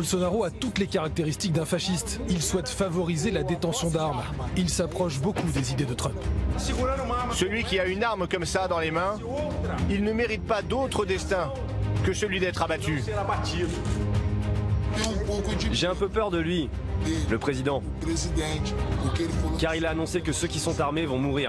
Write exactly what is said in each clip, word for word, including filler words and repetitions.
Bolsonaro a toutes les caractéristiques d'un fasciste. Il souhaite favoriser la détention d'armes. Il s'approche beaucoup des idées de Trump. Celui qui a une arme comme ça dans les mains, il ne mérite pas d'autre destin que celui d'être abattu. J'ai un peu peur de lui, le président, car il a annoncé que ceux qui sont armés vont mourir.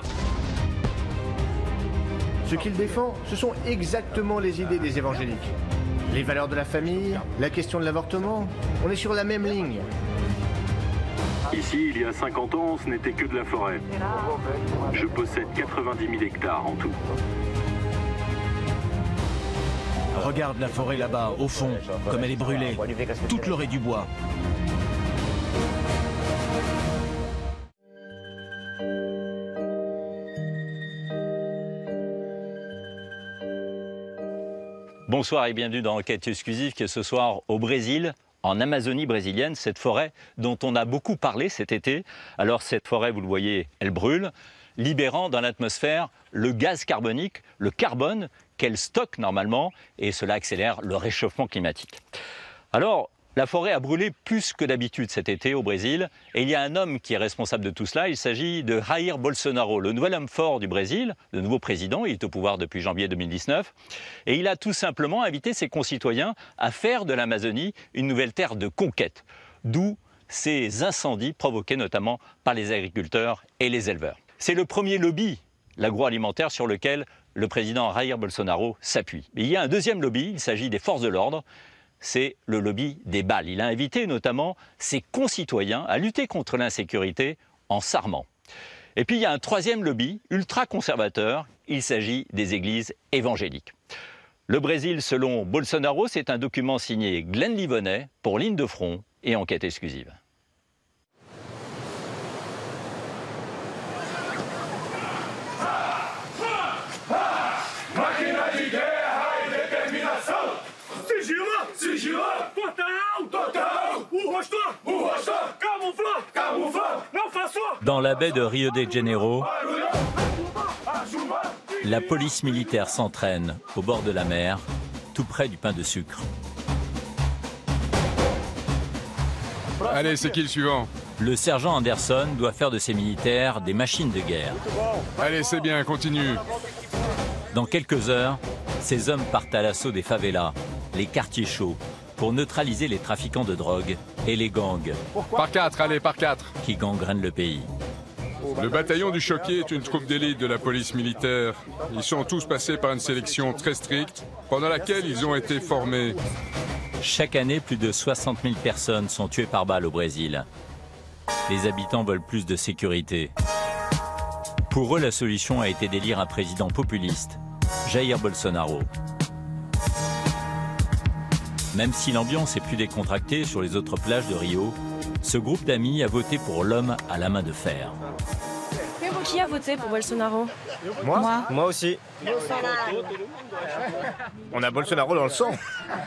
Ce qu'il défend, ce sont exactement les idées des évangéliques. Les valeurs de la famille, la question de l'avortement, on est sur la même ligne. Ici, il y a cinquante ans, ce n'était que de la forêt. Je possède quatre-vingt-dix mille hectares en tout. Regarde la forêt là-bas, au fond, comme elle est brûlée. Toute l'orée du bois. Bonsoir et bienvenue dans Enquête exclusive qui est ce soir au Brésil, en Amazonie brésilienne, cette forêt dont on a beaucoup parlé cet été. Alors cette forêt, vous le voyez, elle brûle, libérant dans l'atmosphère le gaz carbonique, le carbone qu'elle stocke normalement, et cela accélère le réchauffement climatique. Alors, la forêt a brûlé plus que d'habitude cet été au Brésil, et il y a un homme qui est responsable de tout cela. Il s'agit de Jair Bolsonaro, le nouvel homme fort du Brésil, le nouveau président. Il est au pouvoir depuis janvier deux mille dix-neuf, et il a tout simplement invité ses concitoyens à faire de l'Amazonie une nouvelle terre de conquête, d'où ces incendies provoqués notamment par les agriculteurs et les éleveurs. C'est le premier lobby, l'agroalimentaire, sur lequel le président Jair Bolsonaro s'appuie. Mais il y a un deuxième lobby, il s'agit des forces de l'ordre. C'est le lobby des balles. Il a invité notamment ses concitoyens à lutter contre l'insécurité en s'armant. Et puis il y a un troisième lobby, ultra-conservateur, il s'agit des églises évangéliques. Le Brésil selon Bolsonaro, c'est un document signé Glenn Livonnet pour Ligne de Front et Enquête exclusive. Dans la baie de Rio de Janeiro, la police militaire s'entraîne au bord de la mer, tout près du pain de sucre. Allez, c'est qui le suivant? Le sergent Anderson doit faire de ses militaires des machines de guerre. Allez, c'est bien, continue. Dans quelques heures, ces hommes partent à l'assaut des favelas, les quartiers chauds, pour neutraliser les trafiquants de drogue et les gangs. Par quatre, allez, par quatre. Qui gangrènent le pays. Le bataillon du Choqué est une troupe d'élite de la police militaire. Ils sont tous passés par une sélection très stricte, pendant laquelle ils ont été formés. Chaque année, plus de soixante mille personnes sont tuées par balle au Brésil. Les habitants veulent plus de sécurité. Pour eux, la solution a été d'élire un président populiste, Jair Bolsonaro. Même si l'ambiance est plus décontractée sur les autres plages de Rio, ce groupe d'amis a voté pour l'homme à la main de fer. Qui a voté pour Bolsonaro? Moi Moi, Moi aussi. On a Bolsonaro dans le sang.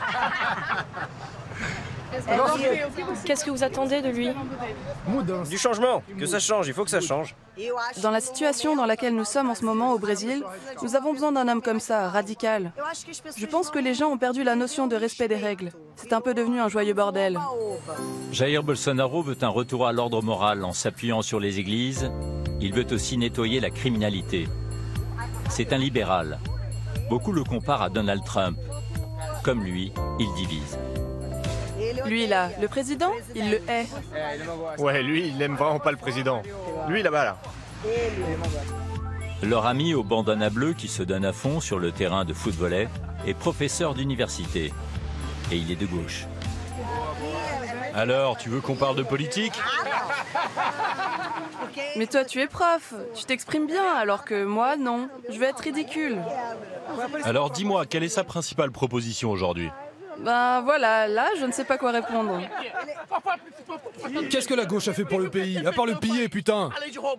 qu'est-ce que vous attendez de lui? Du changement, que ça change, il faut que ça change. Dans la situation dans laquelle nous sommes en ce moment au Brésil, nous avons besoin d'un homme comme ça, radical. Je pense que les gens ont perdu la notion de respect des règles. C'est un peu devenu un joyeux bordel. Jair Bolsonaro veut un retour à l'ordre moral en s'appuyant sur les églises. Il veut aussi nettoyer la criminalité. C'est un libéral. Beaucoup le comparent à Donald Trump. Comme lui, il divise. Lui là, le président, il le hait. Ouais, lui, il n'aime vraiment pas le président. Lui, là-bas, là. Leur ami au bandana bleu qui se donne à fond sur le terrain de foot-volley est professeur d'université. Et il est de gauche. Alors, tu veux qu'on parle de politique? Mais toi, tu es prof, tu t'exprimes bien, alors que moi, non. Je vais être ridicule. Alors dis-moi, quelle est sa principale proposition aujourd'hui? Ben voilà, là, je ne sais pas quoi répondre. Qu'est-ce que la gauche a fait pour le pays, à part le piller, putain?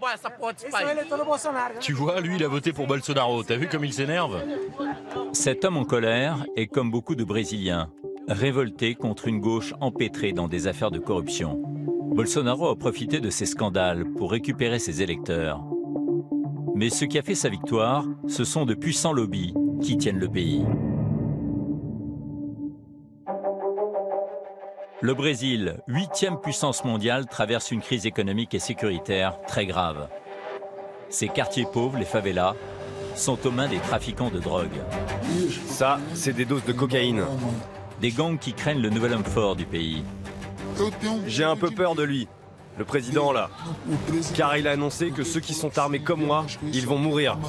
Tu vois, lui, il a voté pour Bolsonaro. T'as vu comme il s'énerve? Cet homme en colère est comme beaucoup de Brésiliens, révolté contre une gauche empêtrée dans des affaires de corruption. Bolsonaro a profité de ces scandales pour récupérer ses électeurs. Mais ce qui a fait sa victoire, ce sont de puissants lobbies qui tiennent le pays. Le Brésil, huitième puissance mondiale, traverse une crise économique et sécuritaire très grave. Ses quartiers pauvres, les favelas, sont aux mains des trafiquants de drogue. Ça, c'est des doses de cocaïne. Des gangs qui craignent le nouvel homme fort du pays. J'ai un peu peur de lui, le président là. Car il a annoncé que ceux qui sont armés comme moi, ils vont mourir.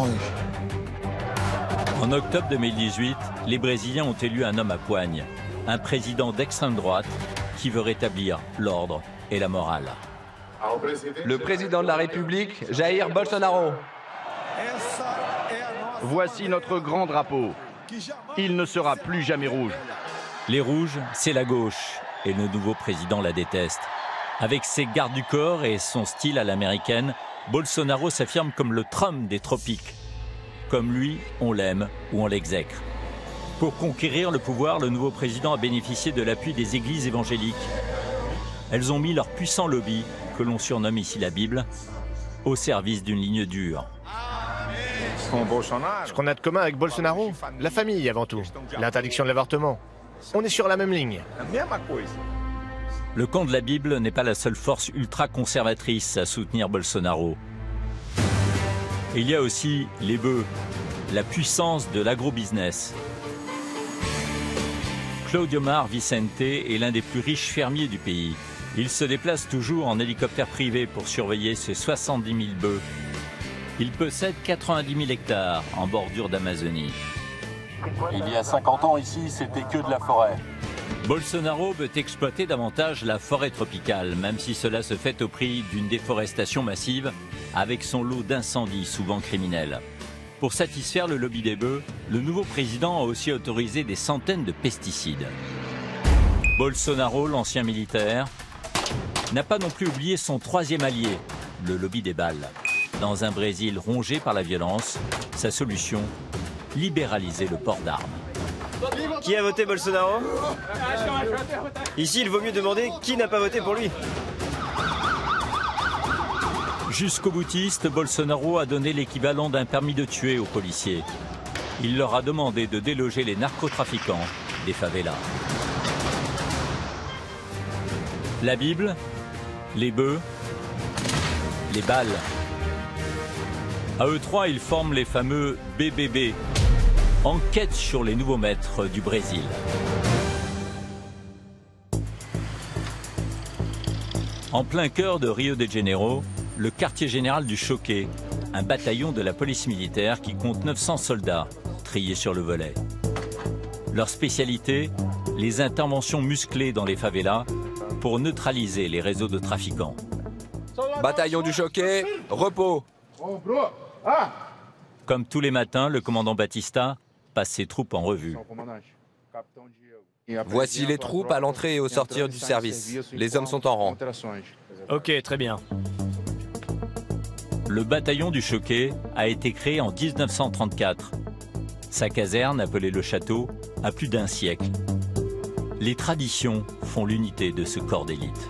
En octobre deux mille dix-huit, les Brésiliens ont élu un homme à poigne, un président d'extrême droite qui veut rétablir l'ordre et la morale. Le président de la République, Jair Bolsonaro. Voici notre grand drapeau. Il ne sera plus jamais rouge. Les rouges, c'est la gauche, et le nouveau président la déteste. Avec ses gardes du corps et son style à l'américaine, Bolsonaro s'affirme comme le Trump des tropiques. Comme lui, on l'aime ou on l'exècre. Pour conquérir le pouvoir, le nouveau président a bénéficié de l'appui des églises évangéliques. Elles ont mis leur puissant lobby, que l'on surnomme ici la Bible, au service d'une ligne dure. Ce qu'on a de commun avec Bolsonaro, la famille avant tout, l'interdiction de l'avortement. On est sur la même ligne. Le camp de la Bible n'est pas la seule force ultra-conservatrice à soutenir Bolsonaro. Il y a aussi les bœufs, la puissance de l'agro-business. Claudio Mar Vicente est l'un des plus riches fermiers du pays. Il se déplace toujours en hélicoptère privé pour surveiller ses soixante-dix mille bœufs. Il possède quatre-vingt-dix mille hectares en bordure d'Amazonie. Il y a cinquante ans ici, c'était que de la forêt. Bolsonaro veut exploiter davantage la forêt tropicale, même si cela se fait au prix d'une déforestation massive, avec son lot d'incendies souvent criminels. Pour satisfaire le lobby des bœufs, le nouveau président a aussi autorisé des centaines de pesticides. Bolsonaro, l'ancien militaire, n'a pas non plus oublié son troisième allié, le lobby des balles. Dans un Brésil rongé par la violence, sa solution, libéraliser le port d'armes. Qui a voté Bolsonaro? Ici, il vaut mieux demander qui n'a pas voté pour lui. Jusqu'au boutiste, Bolsonaro a donné l'équivalent d'un permis de tuer aux policiers. Il leur a demandé de déloger les narcotrafiquants des favelas. La Bible, les bœufs, les balles. À eux trois, ils forment les fameux B B B. Enquête sur les nouveaux maîtres du Brésil. En plein cœur de Rio de Janeiro, le quartier général du Choqué, un bataillon de la police militaire qui compte neuf cents soldats triés sur le volet. Leur spécialité, les interventions musclées dans les favelas pour neutraliser les réseaux de trafiquants. Bataillon du Choqué, repos. Comme tous les matins, le commandant Batista passe ses troupes en revue. Voici les troupes à l'entrée et au sortir du service. Les hommes sont en rang. Ok, très bien. Le bataillon du Choqué a été créé en mille neuf cent trente-quatre. Sa caserne, appelée le château, a plus d'un siècle. Les traditions font l'unité de ce corps d'élite.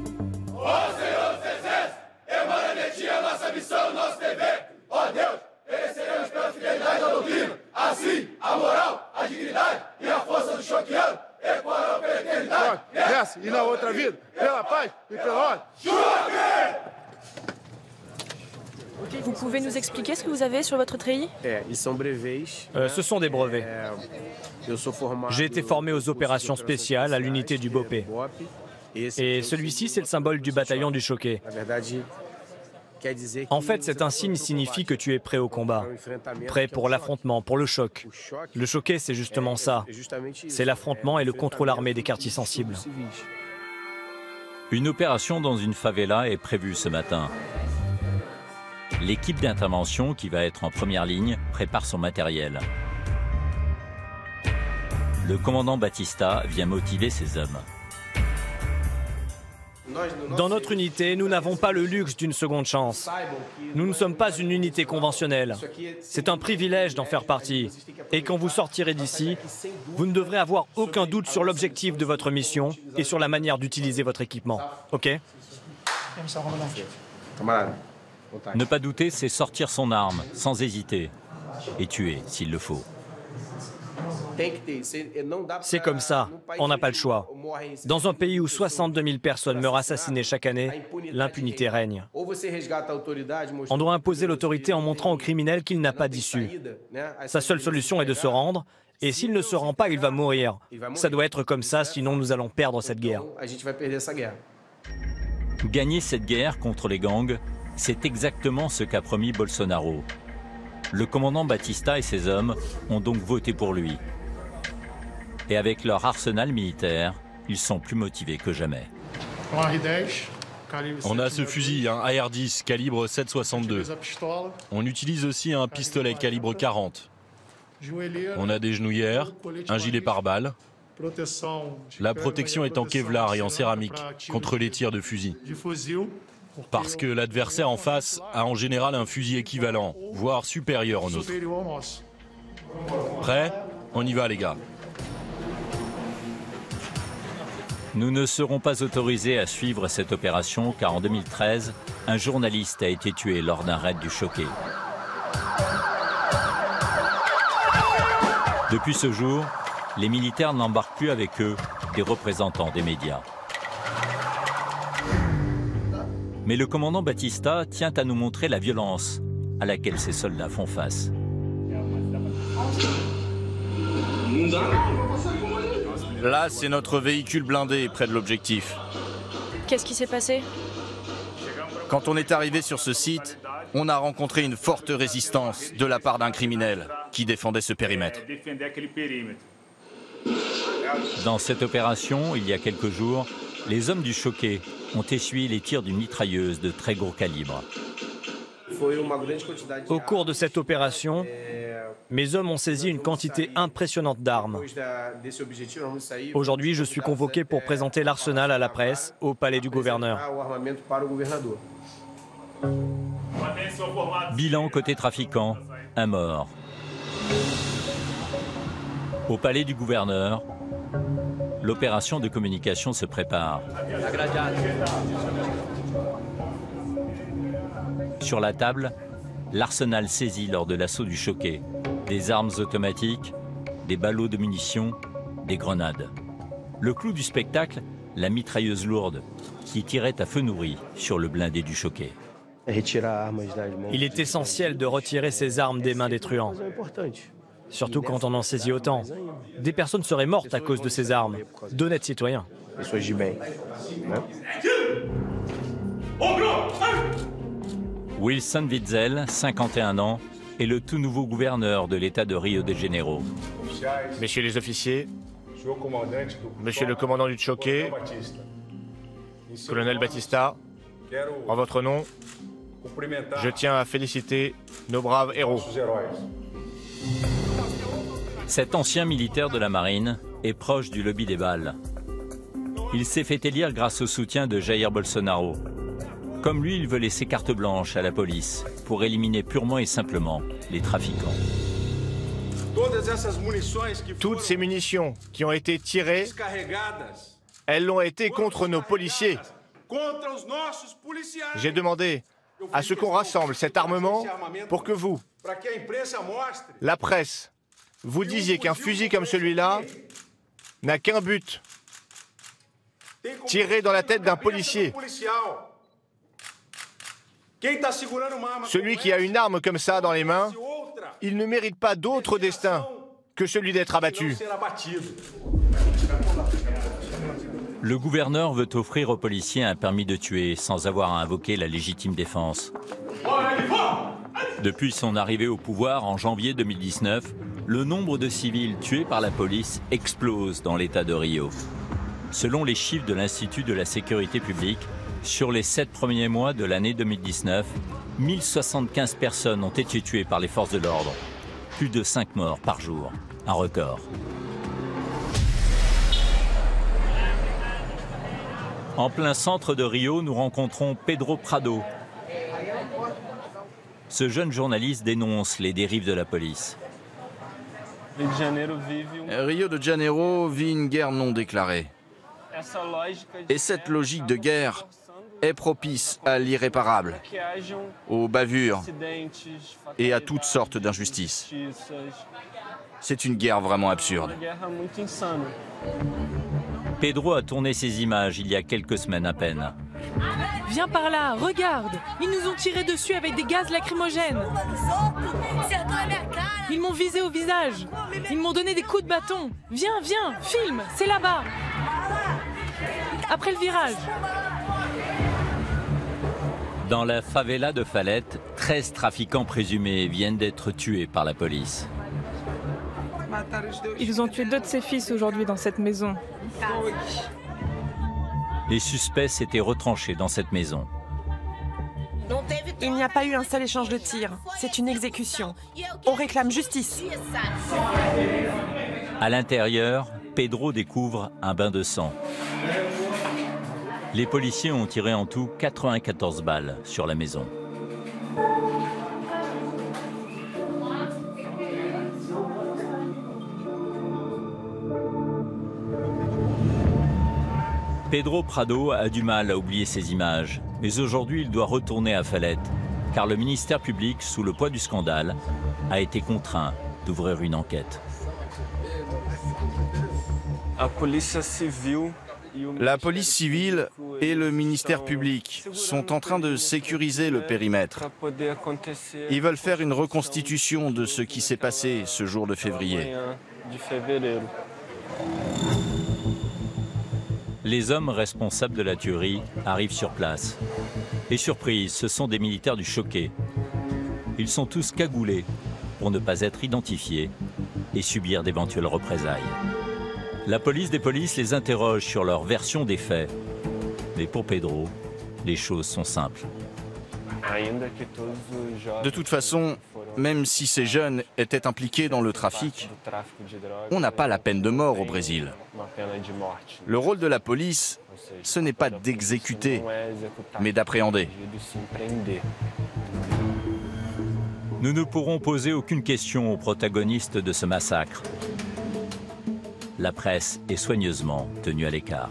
Vous pouvez nous expliquer ce que vous avez sur votre treillis? Euh, ce sont des brevets. J'ai été formé aux opérations spéciales à l'unité du BOPE. Et celui-ci, c'est le symbole du bataillon du Choqué. En fait, cet insigne signifie que tu es prêt au combat, prêt pour l'affrontement, pour le choc. Le Choqué, c'est justement ça. C'est l'affrontement et le contrôle armé des quartiers sensibles. Une opération dans une favela est prévue ce matin. L'équipe d'intervention, qui va être en première ligne, prépare son matériel. Le commandant Batista vient motiver ses hommes. Dans notre unité, nous n'avons pas le luxe d'une seconde chance. Nous ne sommes pas une unité conventionnelle. C'est un privilège d'en faire partie. Et quand vous sortirez d'ici, vous ne devrez avoir aucun doute sur l'objectif de votre mission et sur la manière d'utiliser votre équipement. OK ? Ne pas douter, c'est sortir son arme, sans hésiter, et tuer s'il le faut. C'est comme ça, on n'a pas le choix. Dans un pays où soixante-deux mille personnes meurent assassinées chaque année, l'impunité règne. On doit imposer l'autorité en montrant au criminel qu'il n'a pas d'issue. Sa seule solution est de se rendre, et s'il ne se rend pas, il va mourir. Ça doit être comme ça, sinon nous allons perdre cette guerre. Gagner cette guerre contre les gangs, c'est exactement ce qu'a promis Bolsonaro. Le commandant Batista et ses hommes ont donc voté pour lui. Et avec leur arsenal militaire, ils sont plus motivés que jamais. On a ce fusil, un A R dix calibre sept soixante-deux. On utilise aussi un pistolet calibre quarante. On a des genouillères, un gilet pare-balles. La protection est en Kevlar et en céramique contre les tirs de fusil. Parce que l'adversaire en face a en général un fusil équivalent, voire supérieur au nôtre. Prêt? On y va les gars. Nous ne serons pas autorisés à suivre cette opération car en deux mille treize, un journaliste a été tué lors d'un raid du Choqué. Depuis ce jour, les militaires n'embarquent plus avec eux des représentants des médias. Mais le commandant Batista tient à nous montrer la violence à laquelle ces soldats font face. Là, c'est notre véhicule blindé près de l'objectif. Qu'est-ce qui s'est passé? Quand on est arrivé sur ce site, on a rencontré une forte résistance de la part d'un criminel qui défendait ce périmètre. Dans cette opération, il y a quelques jours, les hommes du Choqué ont essuyé les tirs d'une mitrailleuse de très gros calibre. Au cours de cette opération, mes hommes ont saisi une quantité impressionnante d'armes. Aujourd'hui, je suis convoqué pour présenter l'arsenal à la presse au palais du gouverneur. Bilan côté trafiquant, un mort. Au palais du gouverneur, l'opération de communication se prépare. Sur la table, l'arsenal saisi lors de l'assaut du Choqué. Des armes automatiques, des ballots de munitions, des grenades. Le clou du spectacle, la mitrailleuse lourde, qui tirait à feu nourri sur le blindé du Choqué. Il est essentiel de retirer ces armes des mains des truands. Surtout quand on en saisit autant. Des personnes seraient mortes à cause de ces armes, d'honnêtes citoyens. Wilson Witzel, cinquante et un ans, est le tout nouveau gouverneur de l'État de Rio de Janeiro. Messieurs les officiers, monsieur le commandant du Choqué, colonel Batista, en votre nom, je tiens à féliciter nos braves héros. Cet ancien militaire de la marine est proche du lobby des balles. Il s'est fait élire grâce au soutien de Jair Bolsonaro. Comme lui, il veut laisser carte blanche à la police pour éliminer purement et simplement les trafiquants. Toutes ces munitions qui ont été tirées, elles l'ont été contre nos policiers. J'ai demandé à ce qu'on rassemble cet armement pour que vous, la presse, vous disiez qu'un fusil comme celui-là n'a qu'un but, tirer dans la tête d'un policier. Celui qui a une arme comme ça dans les mains, il ne mérite pas d'autre destin que celui d'être abattu. Le gouverneur veut offrir aux policiers un permis de tuer sans avoir à invoquer la légitime défense. Depuis son arrivée au pouvoir en janvier deux mille dix-neuf, le nombre de civils tués par la police explose dans l'État de Rio. Selon les chiffres de l'Institut de la sécurité publique, sur les sept premiers mois de l'année deux mille dix-neuf, mille soixante-quinze personnes ont été tuées par les forces de l'ordre. Plus de cinq morts par jour, un record. En plein centre de Rio, nous rencontrons Pedro Prado. Ce jeune journaliste dénonce les dérives de la police. Rio de Janeiro vit une guerre non déclarée. Et cette logique de guerre est propice à l'irréparable, aux bavures et à toutes sortes d'injustices. C'est une guerre vraiment absurde. Pedro a tourné ces images il y a quelques semaines à peine. Viens par là, regarde. Ils nous ont tiré dessus avec des gaz lacrymogènes. Ils m'ont visé au visage. Ils m'ont donné des coups de bâton. Viens, viens, filme, c'est là-bas. Après le virage. Dans la favela de Falette, treize trafiquants présumés viennent d'être tués par la police. Ils ont tué deux de ses fils aujourd'hui dans cette maison. Les suspects s'étaient retranchés dans cette maison. Il n'y a pas eu un seul échange de tirs. C'est une exécution. On réclame justice. À l'intérieur, Pedro découvre un bain de sang. Les policiers ont tiré en tout quatre-vingt-quatorze balles sur la maison. Pedro Prado a du mal à oublier ces images, mais aujourd'hui il doit retourner à Falette, car le ministère public, sous le poids du scandale, a été contraint d'ouvrir une enquête. La police civile et le ministère public sont en train de sécuriser le périmètre. Ils veulent faire une reconstitution de ce qui s'est passé ce jour de février. Les hommes responsables de la tuerie arrivent sur place. Et surprise, ce sont des militaires du Choqué. Ils sont tous cagoulés pour ne pas être identifiés et subir d'éventuelles représailles. La police des polices les interroge sur leur version des faits. Mais pour Pedro, les choses sont simples. De toute façon, même si ces jeunes étaient impliqués dans le trafic, on n'a pas la peine de mort au Brésil. Le rôle de la police, ce n'est pas d'exécuter, mais d'appréhender. Nous ne pourrons poser aucune question aux protagonistes de ce massacre. La presse est soigneusement tenue à l'écart.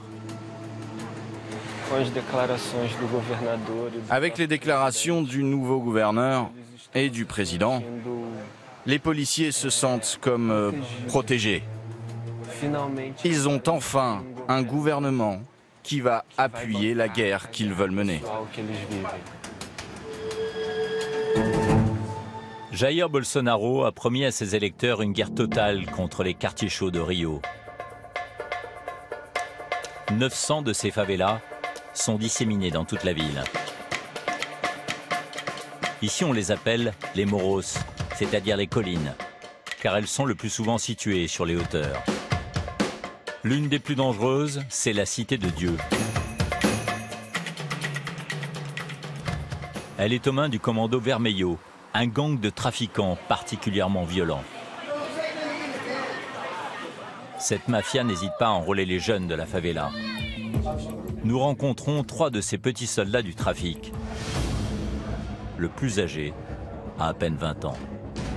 Avec les déclarations du nouveau gouverneur et du président, les policiers se sentent comme euh, protégés. Ils ont enfin un gouvernement qui va appuyer la guerre qu'ils veulent mener. Jair Bolsonaro a promis à ses électeurs une guerre totale contre les quartiers chauds de Rio. neuf cents de ces favelas sont disséminés dans toute la ville. Ici, on les appelle les Morros, c'est-à-dire les collines, car elles sont le plus souvent situées sur les hauteurs. L'une des plus dangereuses, c'est la Cité de Dieu. Elle est aux mains du commando Vermelho, un gang de trafiquants particulièrement violents. Cette mafia n'hésite pas à enrôler les jeunes de la favela. Nous rencontrons trois de ces petits soldats du trafic. Le plus âgé a à peine vingt ans.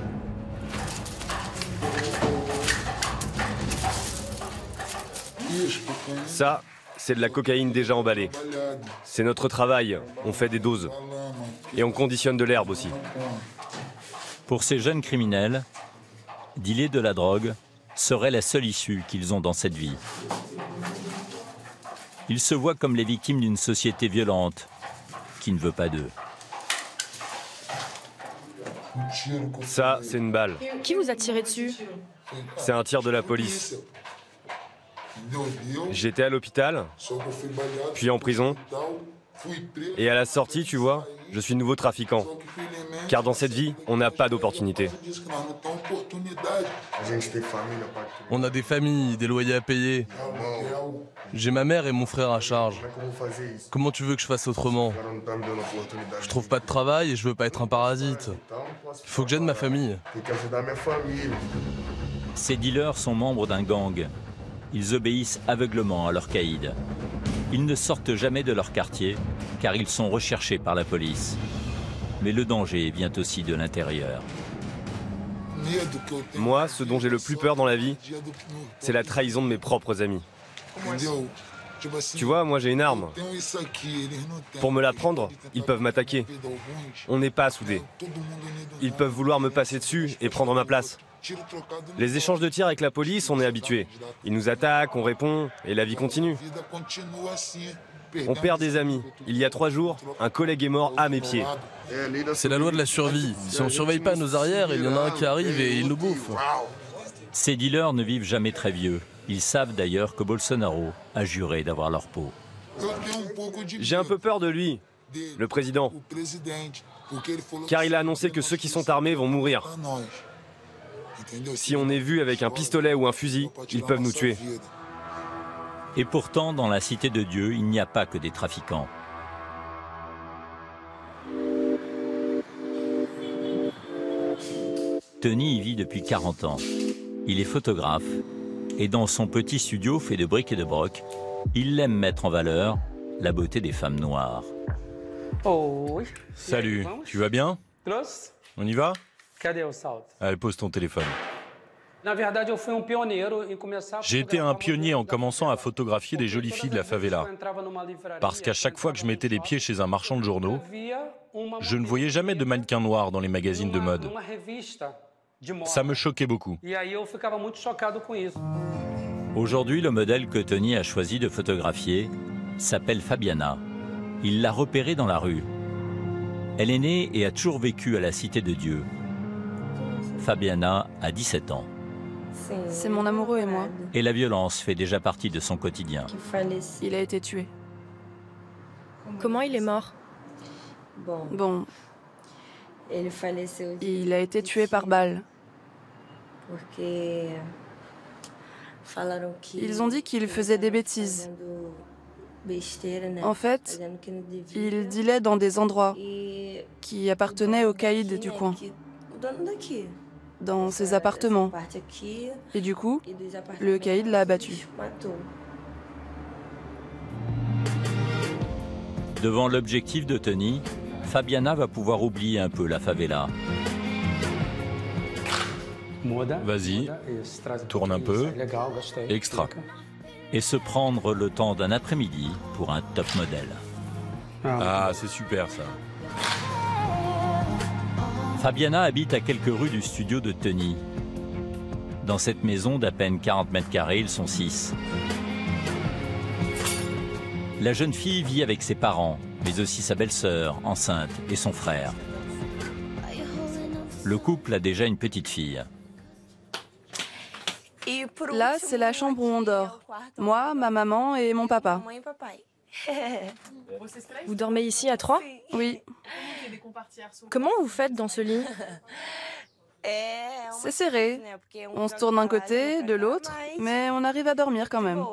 Ça, c'est de la cocaïne déjà emballée. C'est notre travail, on fait des doses. Et on conditionne de l'herbe aussi. Pour ces jeunes criminels, dealer de la drogue serait la seule issue qu'ils ont dans cette vie. Ils se voient comme les victimes d'une société violente qui ne veut pas d'eux. Ça, c'est une balle. Qui vous a tiré dessus? C'est un tir de la police. J'étais à l'hôpital, puis en prison. Et à la sortie, tu vois, je suis nouveau trafiquant. Car dans cette vie, on n'a pas d'opportunité. On a des familles, des loyers à payer. J'ai ma mère et mon frère à charge. Comment tu veux que je fasse autrement? Je trouve pas de travail et je veux pas être un parasite. Il faut que j'aide ma famille. Ces dealers sont membres d'un gang. Ils obéissent aveuglement à leur caïd. Ils ne sortent jamais de leur quartier, car ils sont recherchés par la police. Mais le danger vient aussi de l'intérieur. Moi, ce dont j'ai le plus peur dans la vie, c'est la trahison de mes propres amis. Tu vois, moi j'ai une arme. Pour me la prendre, ils peuvent m'attaquer. On n'est pas soudés. Ils peuvent vouloir me passer dessus et prendre ma place. Les échanges de tirs avec la police, on est habitué. Ils nous attaquent, on répond, et la vie continue. On perd des amis. Il y a trois jours, un collègue est mort à mes pieds. C'est la loi de la survie. Si on ne surveille pas nos arrières, il y en a un qui arrive et il nous bouffe. Ces dealers ne vivent jamais très vieux. Ils savent d'ailleurs que Bolsonaro a juré d'avoir leur peau. J'ai un peu peur de lui, le président, car il a annoncé que ceux qui sont armés vont mourir. Si on est vu avec un pistolet ou un fusil, ils peuvent nous tuer. Et pourtant, dans la Cité de Dieu, il n'y a pas que des trafiquants. Tony y vit depuis quarante ans. Il est photographe et dans son petit studio fait de briques et de broc, il aime mettre en valeur la beauté des femmes noires. Salut, tu vas bien? On y va? Allez, pose ton téléphone. J'ai été un pionnier en commençant à photographier des jolies filles de la favela. Parce qu'à chaque fois que je mettais les pieds chez un marchand de journaux, je ne voyais jamais de mannequins noirs dans les magazines de mode. Ça me choquait beaucoup. Aujourd'hui, le modèle que Tony a choisi de photographier s'appelle Fabiana. Il l'a repérée dans la rue. Elle est née et a toujours vécu à la Cité de Dieu. Fabiana a dix-sept ans. C'est mon amoureux et moi. Et la violence fait déjà partie de son quotidien. Il a été tué. Comment il est mort? Bon. Il a été tué par balle. Ils ont dit qu'il faisait des bêtises. En fait, il dealait dans des endroits qui appartenaient aux caïds du coin, dans ses appartements. Et du coup, le caïd l'a abattu. Devant l'objectif de Tony, Fabiana va pouvoir oublier un peu la favela. Vas-y, tourne un peu, extra. Et se prendre le temps d'un après-midi pour un top modèle. Ah, c'est super ça. Fabiana habite à quelques rues du studio de Tony. Dans cette maison d'à peine quarante mètres carrés, ils sont six. La jeune fille vit avec ses parents, mais aussi sa belle-sœur, enceinte, et son frère. Le couple a déjà une petite fille. Là, c'est la chambre où on dort. Moi, ma maman et mon papa. Vous dormez ici à trois? Oui. Comment vous faites dans ce lit? C'est serré. On se tourne d'un côté, de l'autre, mais on arrive à dormir quand même.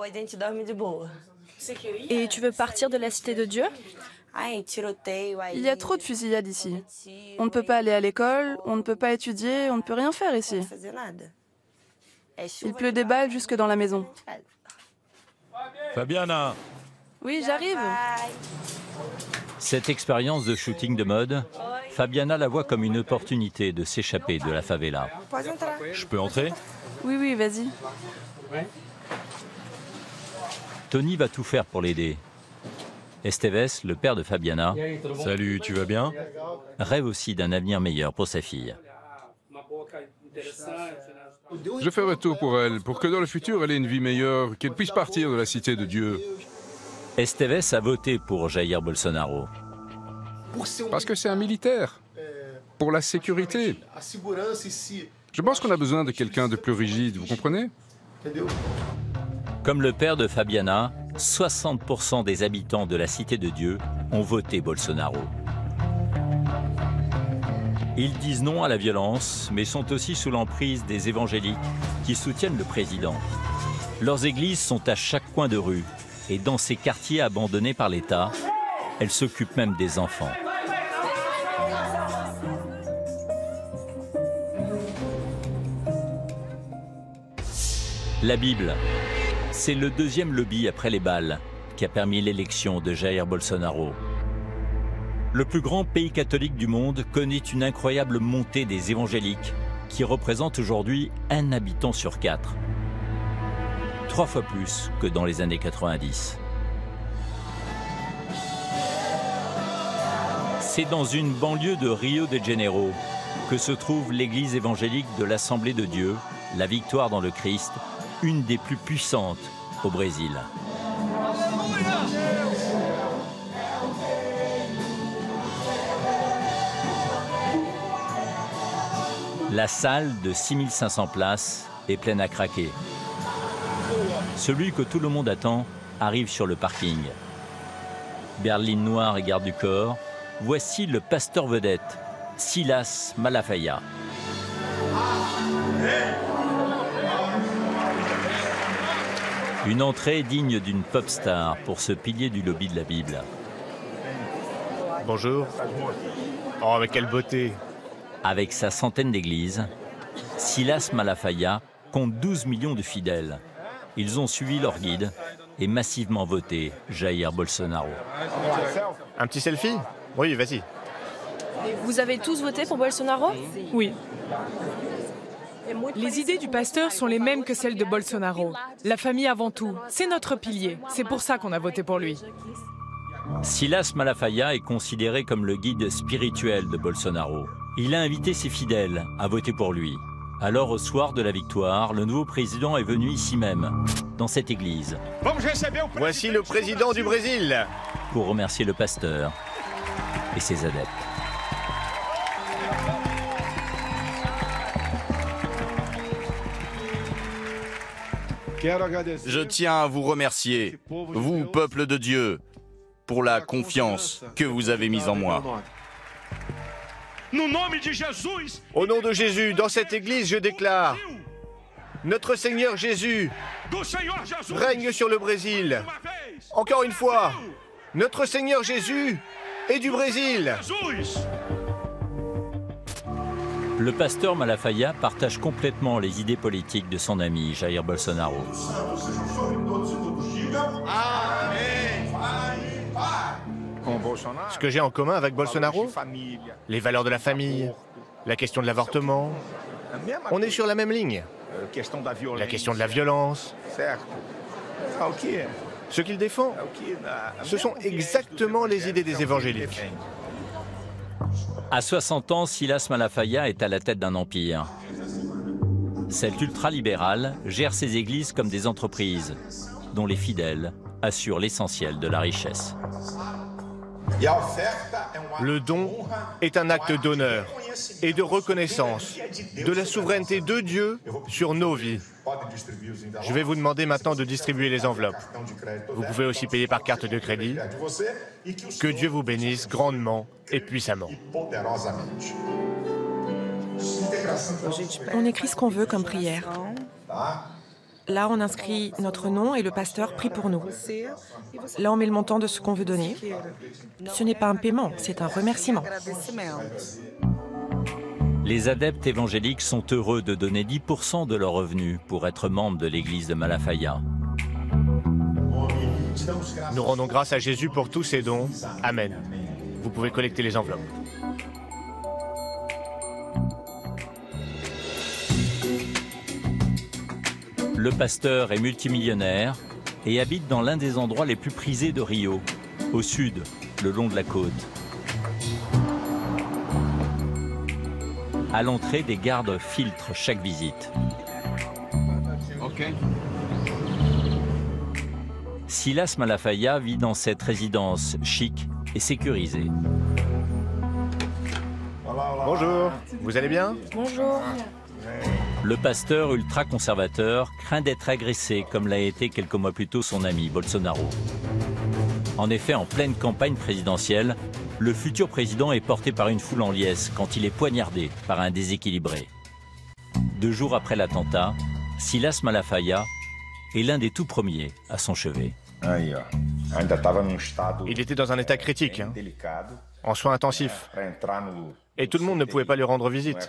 Et tu veux partir de la Cité de Dieu? Il y a trop de fusillades ici. On ne peut pas aller à l'école, on ne peut pas étudier, on ne peut rien faire ici. Il pleut des balles jusque dans la maison. Fabiana! Oui, j'arrive. Cette expérience de shooting de mode, Fabiana la voit comme une opportunité de s'échapper de la favela. Je peux entrer? Oui, oui, vas-y. Tony va tout faire pour l'aider. Esteves, le père de Fabiana, salut, tu vas bien? Rêve aussi d'un avenir meilleur pour sa fille. Je ferai tout pour elle, pour que dans le futur, elle ait une vie meilleure, qu'elle puisse partir de la Cité de Dieu. Esteves a voté pour Jair Bolsonaro. Parce que c'est un militaire. Pour la sécurité. Je pense qu'on a besoin de quelqu'un de plus rigide, vous comprenez? Comme le père de Fabiana, soixante pour cent des habitants de la Cité de Dieu ont voté Bolsonaro. Ils disent non à la violence, mais sont aussi sous l'emprise des évangéliques qui soutiennent le président. Leurs églises sont à chaque coin de rue, et dans ces quartiers abandonnés par l'État, elles s'occupent même des enfants. La Bible, c'est le deuxième lobby après les balles qui a permis l'élection de Jair Bolsonaro. Le plus grand pays catholique du monde connaît une incroyable montée des évangéliques qui représentent aujourd'hui un habitant sur quatre. Trois fois plus que dans les années quatre-vingt-dix. C'est dans une banlieue de Rio de Janeiro que se trouve l'église évangélique de l'Assemblée de Dieu, la Victoire dans le Christ, une des plus puissantes au Brésil. La salle de six mille cinq cents places est pleine à craquer. Celui que tout le monde attend arrive sur le parking. Berline noire et garde du corps, voici le pasteur vedette, Silas Malafaia. Une entrée digne d'une pop star pour ce pilier du lobby de la Bible. Bonjour. Oh, mais quelle beauté! Avec sa centaine d'églises, Silas Malafaia compte douze millions de fidèles. Ils ont suivi leur guide et massivement voté Jair Bolsonaro. Un petit selfie? Oui, vas-y. Vous avez tous voté pour Bolsonaro? Oui. Les idées du pasteur sont les mêmes que celles de Bolsonaro. La famille avant tout, c'est notre pilier. C'est pour ça qu'on a voté pour lui. Silas Malafaia est considéré comme le guide spirituel de Bolsonaro. Il a invité ses fidèles à voter pour lui. Alors, au soir de la victoire, le nouveau président est venu ici même, dans cette église. Voici le président du Brésil. Pour remercier le pasteur et ses adeptes. Je tiens à vous remercier, vous, peuple de Dieu, pour la confiance que vous avez mise en moi. Au nom de Jésus, dans cette église, je déclare, notre Seigneur Jésus règne sur le Brésil. Encore une fois, notre Seigneur Jésus est du Brésil. Le pasteur Malafaia partage complètement les idées politiques de son ami Jair Bolsonaro. Ce que j'ai en commun avec Bolsonaro, les valeurs de la famille, la question de l'avortement, on est sur la même ligne. La question de la violence. Ce qu'il défend, ce sont exactement les idées des évangéliques. À soixante ans, Silas Malafaia est à la tête d'un empire. Cet ultralibéral gère ses églises comme des entreprises, dont les fidèles assurent l'essentiel de la richesse. Le don est un acte d'honneur et de reconnaissance de la souveraineté de Dieu sur nos vies. Je vais vous demander maintenant de distribuer les enveloppes. Vous pouvez aussi payer par carte de crédit. Que Dieu vous bénisse grandement et puissamment. On écrit ce qu'on veut comme prière. Là, on inscrit notre nom et le pasteur prie pour nous. Là, on met le montant de ce qu'on veut donner. Ce n'est pas un paiement, c'est un remerciement. Les adeptes évangéliques sont heureux de donner dix pour cent de leurs revenus pour être membres de l'église de Malafaia. Nous rendons grâce à Jésus pour tous ses dons. Amen. Vous pouvez collecter les enveloppes. Le pasteur est multimillionnaire et habite dans l'un des endroits les plus prisés de Rio, au sud, le long de la côte. À l'entrée, des gardes filtrent chaque visite. Okay. Silas Malafaia vit dans cette résidence chic et sécurisée. Bonjour, vous allez bien? Bonjour. Le pasteur ultra-conservateur craint d'être agressé comme l'a été quelques mois plus tôt son ami Bolsonaro. En effet, en pleine campagne présidentielle, le futur président est porté par une foule en liesse quand il est poignardé par un déséquilibré. Deux jours après l'attentat, Silas Malafaia est l'un des tout premiers à son chevet. Il était dans un état critique, hein, en soins intensifs. Et tout le monde ne pouvait pas lui rendre visite.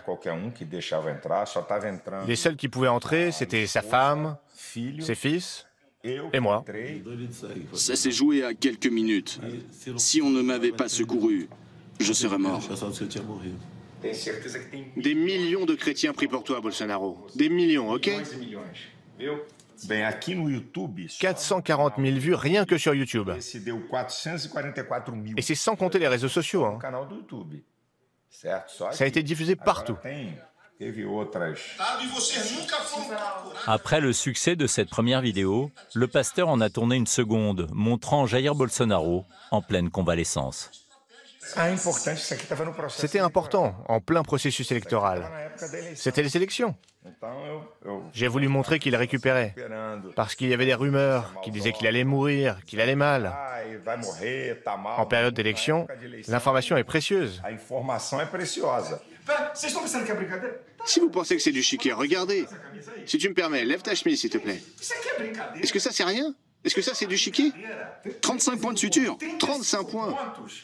Les seuls qui pouvaient entrer, c'était sa femme, ses fils et moi. Ça s'est joué à quelques minutes. Si on ne m'avait pas secouru, je serais mort. Des millions de chrétiens prient pour toi, Bolsonaro. Des millions, ok? quatre cent quarante mille vues rien que sur YouTube. Et c'est sans compter les réseaux sociaux. Hein. Ça a été diffusé partout. Après le succès de cette première vidéo, le pasteur en a tourné une seconde, montrant Jair Bolsonaro en pleine convalescence. C'était important, en plein processus électoral. C'était les élections. J'ai voulu montrer qu'il récupérait, parce qu'il y avait des rumeurs qui disaient qu'il allait mourir, qu'il allait mal. En période d'élection, l'information est précieuse. Si vous pensez que c'est du chiquet, regardez. Si tu me permets, lève ta chemise, s'il te plaît. Est-ce que ça, c'est rien? Est-ce que ça, c'est du chiquet? trente-cinq points de suture. trente-cinq points.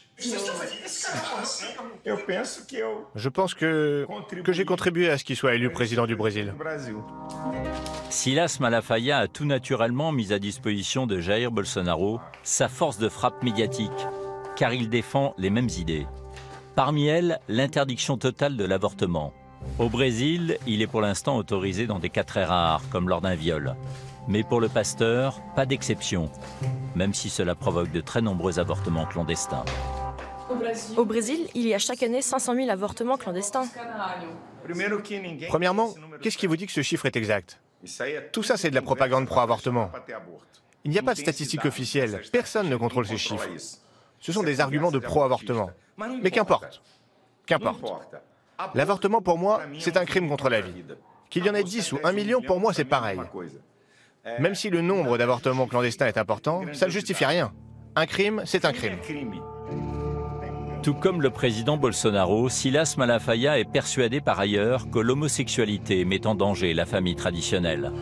Je pense que, que j'ai contribué à ce qu'il soit élu président du Brésil. Silas Malafaia a tout naturellement mis à disposition de Jair Bolsonaro sa force de frappe médiatique, car il défend les mêmes idées. Parmi elles, l'interdiction totale de l'avortement. Au Brésil, il est pour l'instant autorisé dans des cas très rares, comme lors d'un viol. Mais pour le pasteur, pas d'exception, même si cela provoque de très nombreux avortements clandestins. Au Brésil, il y a chaque année cinq cent mille avortements clandestins. Premièrement, qu'est-ce qui vous dit que ce chiffre est exact? Tout ça, c'est de la propagande pro-avortement. Il n'y a pas de statistiques officielles. Personne ne contrôle ces chiffres. Ce sont des arguments de pro-avortement. Mais qu'importe. Qu'importe. L'avortement, pour moi, c'est un crime contre la vie. Qu'il y en ait dix ou un million, pour moi, c'est pareil. Même si le nombre d'avortements clandestins est important, ça ne justifie rien. Un crime, c'est un crime. Tout comme le président Bolsonaro, Silas Malafaia est persuadé par ailleurs que l'homosexualité met en danger la famille traditionnelle.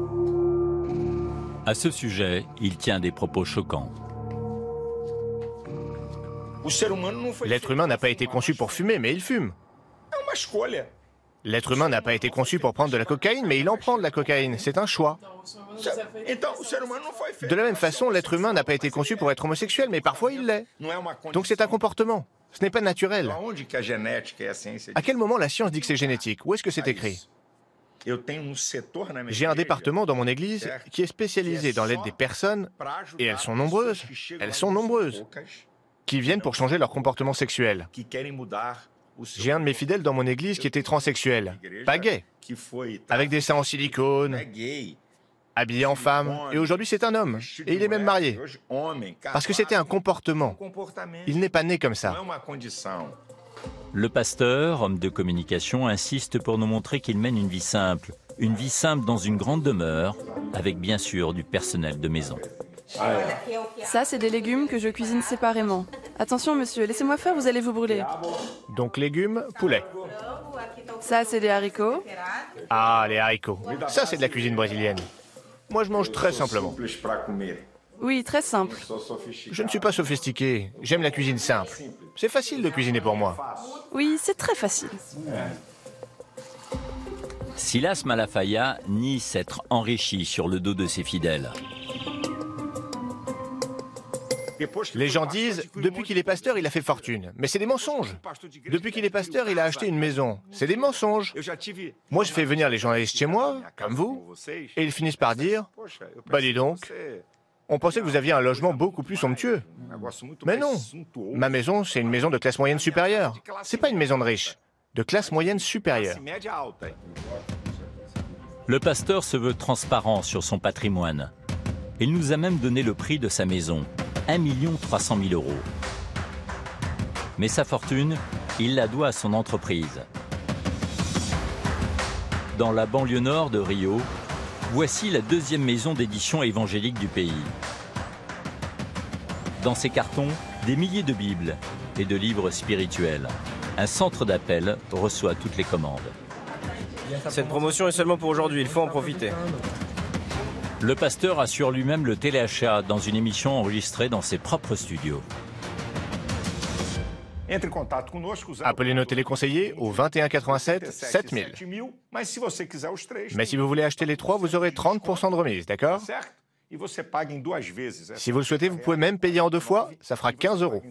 À ce sujet, il tient des propos choquants. L'être humain n'a pas été conçu pour fumer, mais il fume. L'être humain n'a pas été conçu pour prendre de la cocaïne, mais il en prend de la cocaïne. C'est un choix. De la même façon, l'être humain n'a pas été conçu pour être homosexuel, mais parfois il l'est. Donc c'est un comportement. Ce n'est pas naturel. À quel moment la science dit que c'est génétique? Où est-ce que c'est écrit? J'ai un département dans mon église qui est spécialisé dans l'aide des personnes, et elles sont nombreuses, elles sont nombreuses, qui viennent pour changer leur comportement sexuel. J'ai un de mes fidèles dans mon église qui était transsexuel, pas gay, avec des seins en silicone, habillé en femme, et aujourd'hui c'est un homme, et il est même marié. Parce que c'était un comportement. Il n'est pas né comme ça. Le pasteur, homme de communication, insiste pour nous montrer qu'il mène une vie simple. Une vie simple dans une grande demeure, avec bien sûr du personnel de maison. Ça, c'est des légumes que je cuisine séparément. Attention, monsieur, laissez-moi faire, vous allez vous brûler. Donc légumes, poulet. Ça, c'est des haricots. Ah, les haricots. Ça, c'est de la cuisine brésilienne. Moi, je mange très simplement. Oui, très simple. Je ne suis pas sophistiqué. J'aime la cuisine simple. C'est facile de cuisiner pour moi. Oui, c'est très facile. Silas Malafaia nie s'être enrichi sur le dos de ses fidèles. Les gens disent, depuis qu'il est pasteur, il a fait fortune. Mais c'est des mensonges. Depuis qu'il est pasteur, il a acheté une maison. C'est des mensonges. Moi, je fais venir les journalistes chez moi, comme vous, et ils finissent par dire, bah dis donc, on pensait que vous aviez un logement beaucoup plus somptueux. Mais non, ma maison, c'est une maison de classe moyenne supérieure. C'est pas une maison de riches, de classe moyenne supérieure. Le pasteur se veut transparent sur son patrimoine. Il nous a même donné le prix de sa maison. un million trois cent mille euros. Mais sa fortune, il la doit à son entreprise. Dans la banlieue nord de Rio, voici la deuxième maison d'édition évangélique du pays. Dans ces cartons, des milliers de Bibles et de livres spirituels. Un centre d'appel reçoit toutes les commandes. Cette promotion est seulement pour aujourd'hui, il faut en profiter. Le pasteur assure lui-même le téléachat dans une émission enregistrée dans ses propres studios. Appelez nos téléconseillers au vingt et un quatre-vingt-sept sept mille. Mais si vous voulez acheter les trois, vous aurez trente pour cent de remise, d'accord? Si vous le souhaitez, vous pouvez même payer en deux fois, ça fera quinze euros.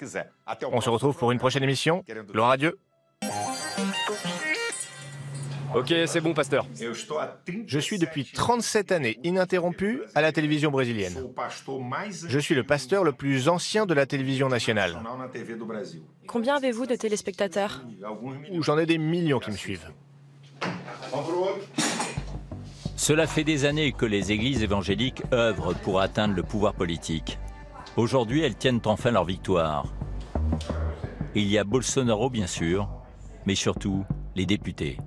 On se retrouve pour une prochaine émission. Gloire à Dieu. Ok, c'est bon, pasteur. Je suis depuis trente-sept années ininterrompu à la télévision brésilienne. Je suis le pasteur le plus ancien de la télévision nationale. Combien avez-vous de téléspectateurs? J'en ai des millions qui me suivent. Cela fait des années que les églises évangéliques œuvrent pour atteindre le pouvoir politique. Aujourd'hui, elles tiennent enfin leur victoire. Il y a Bolsonaro, bien sûr, mais surtout les députés.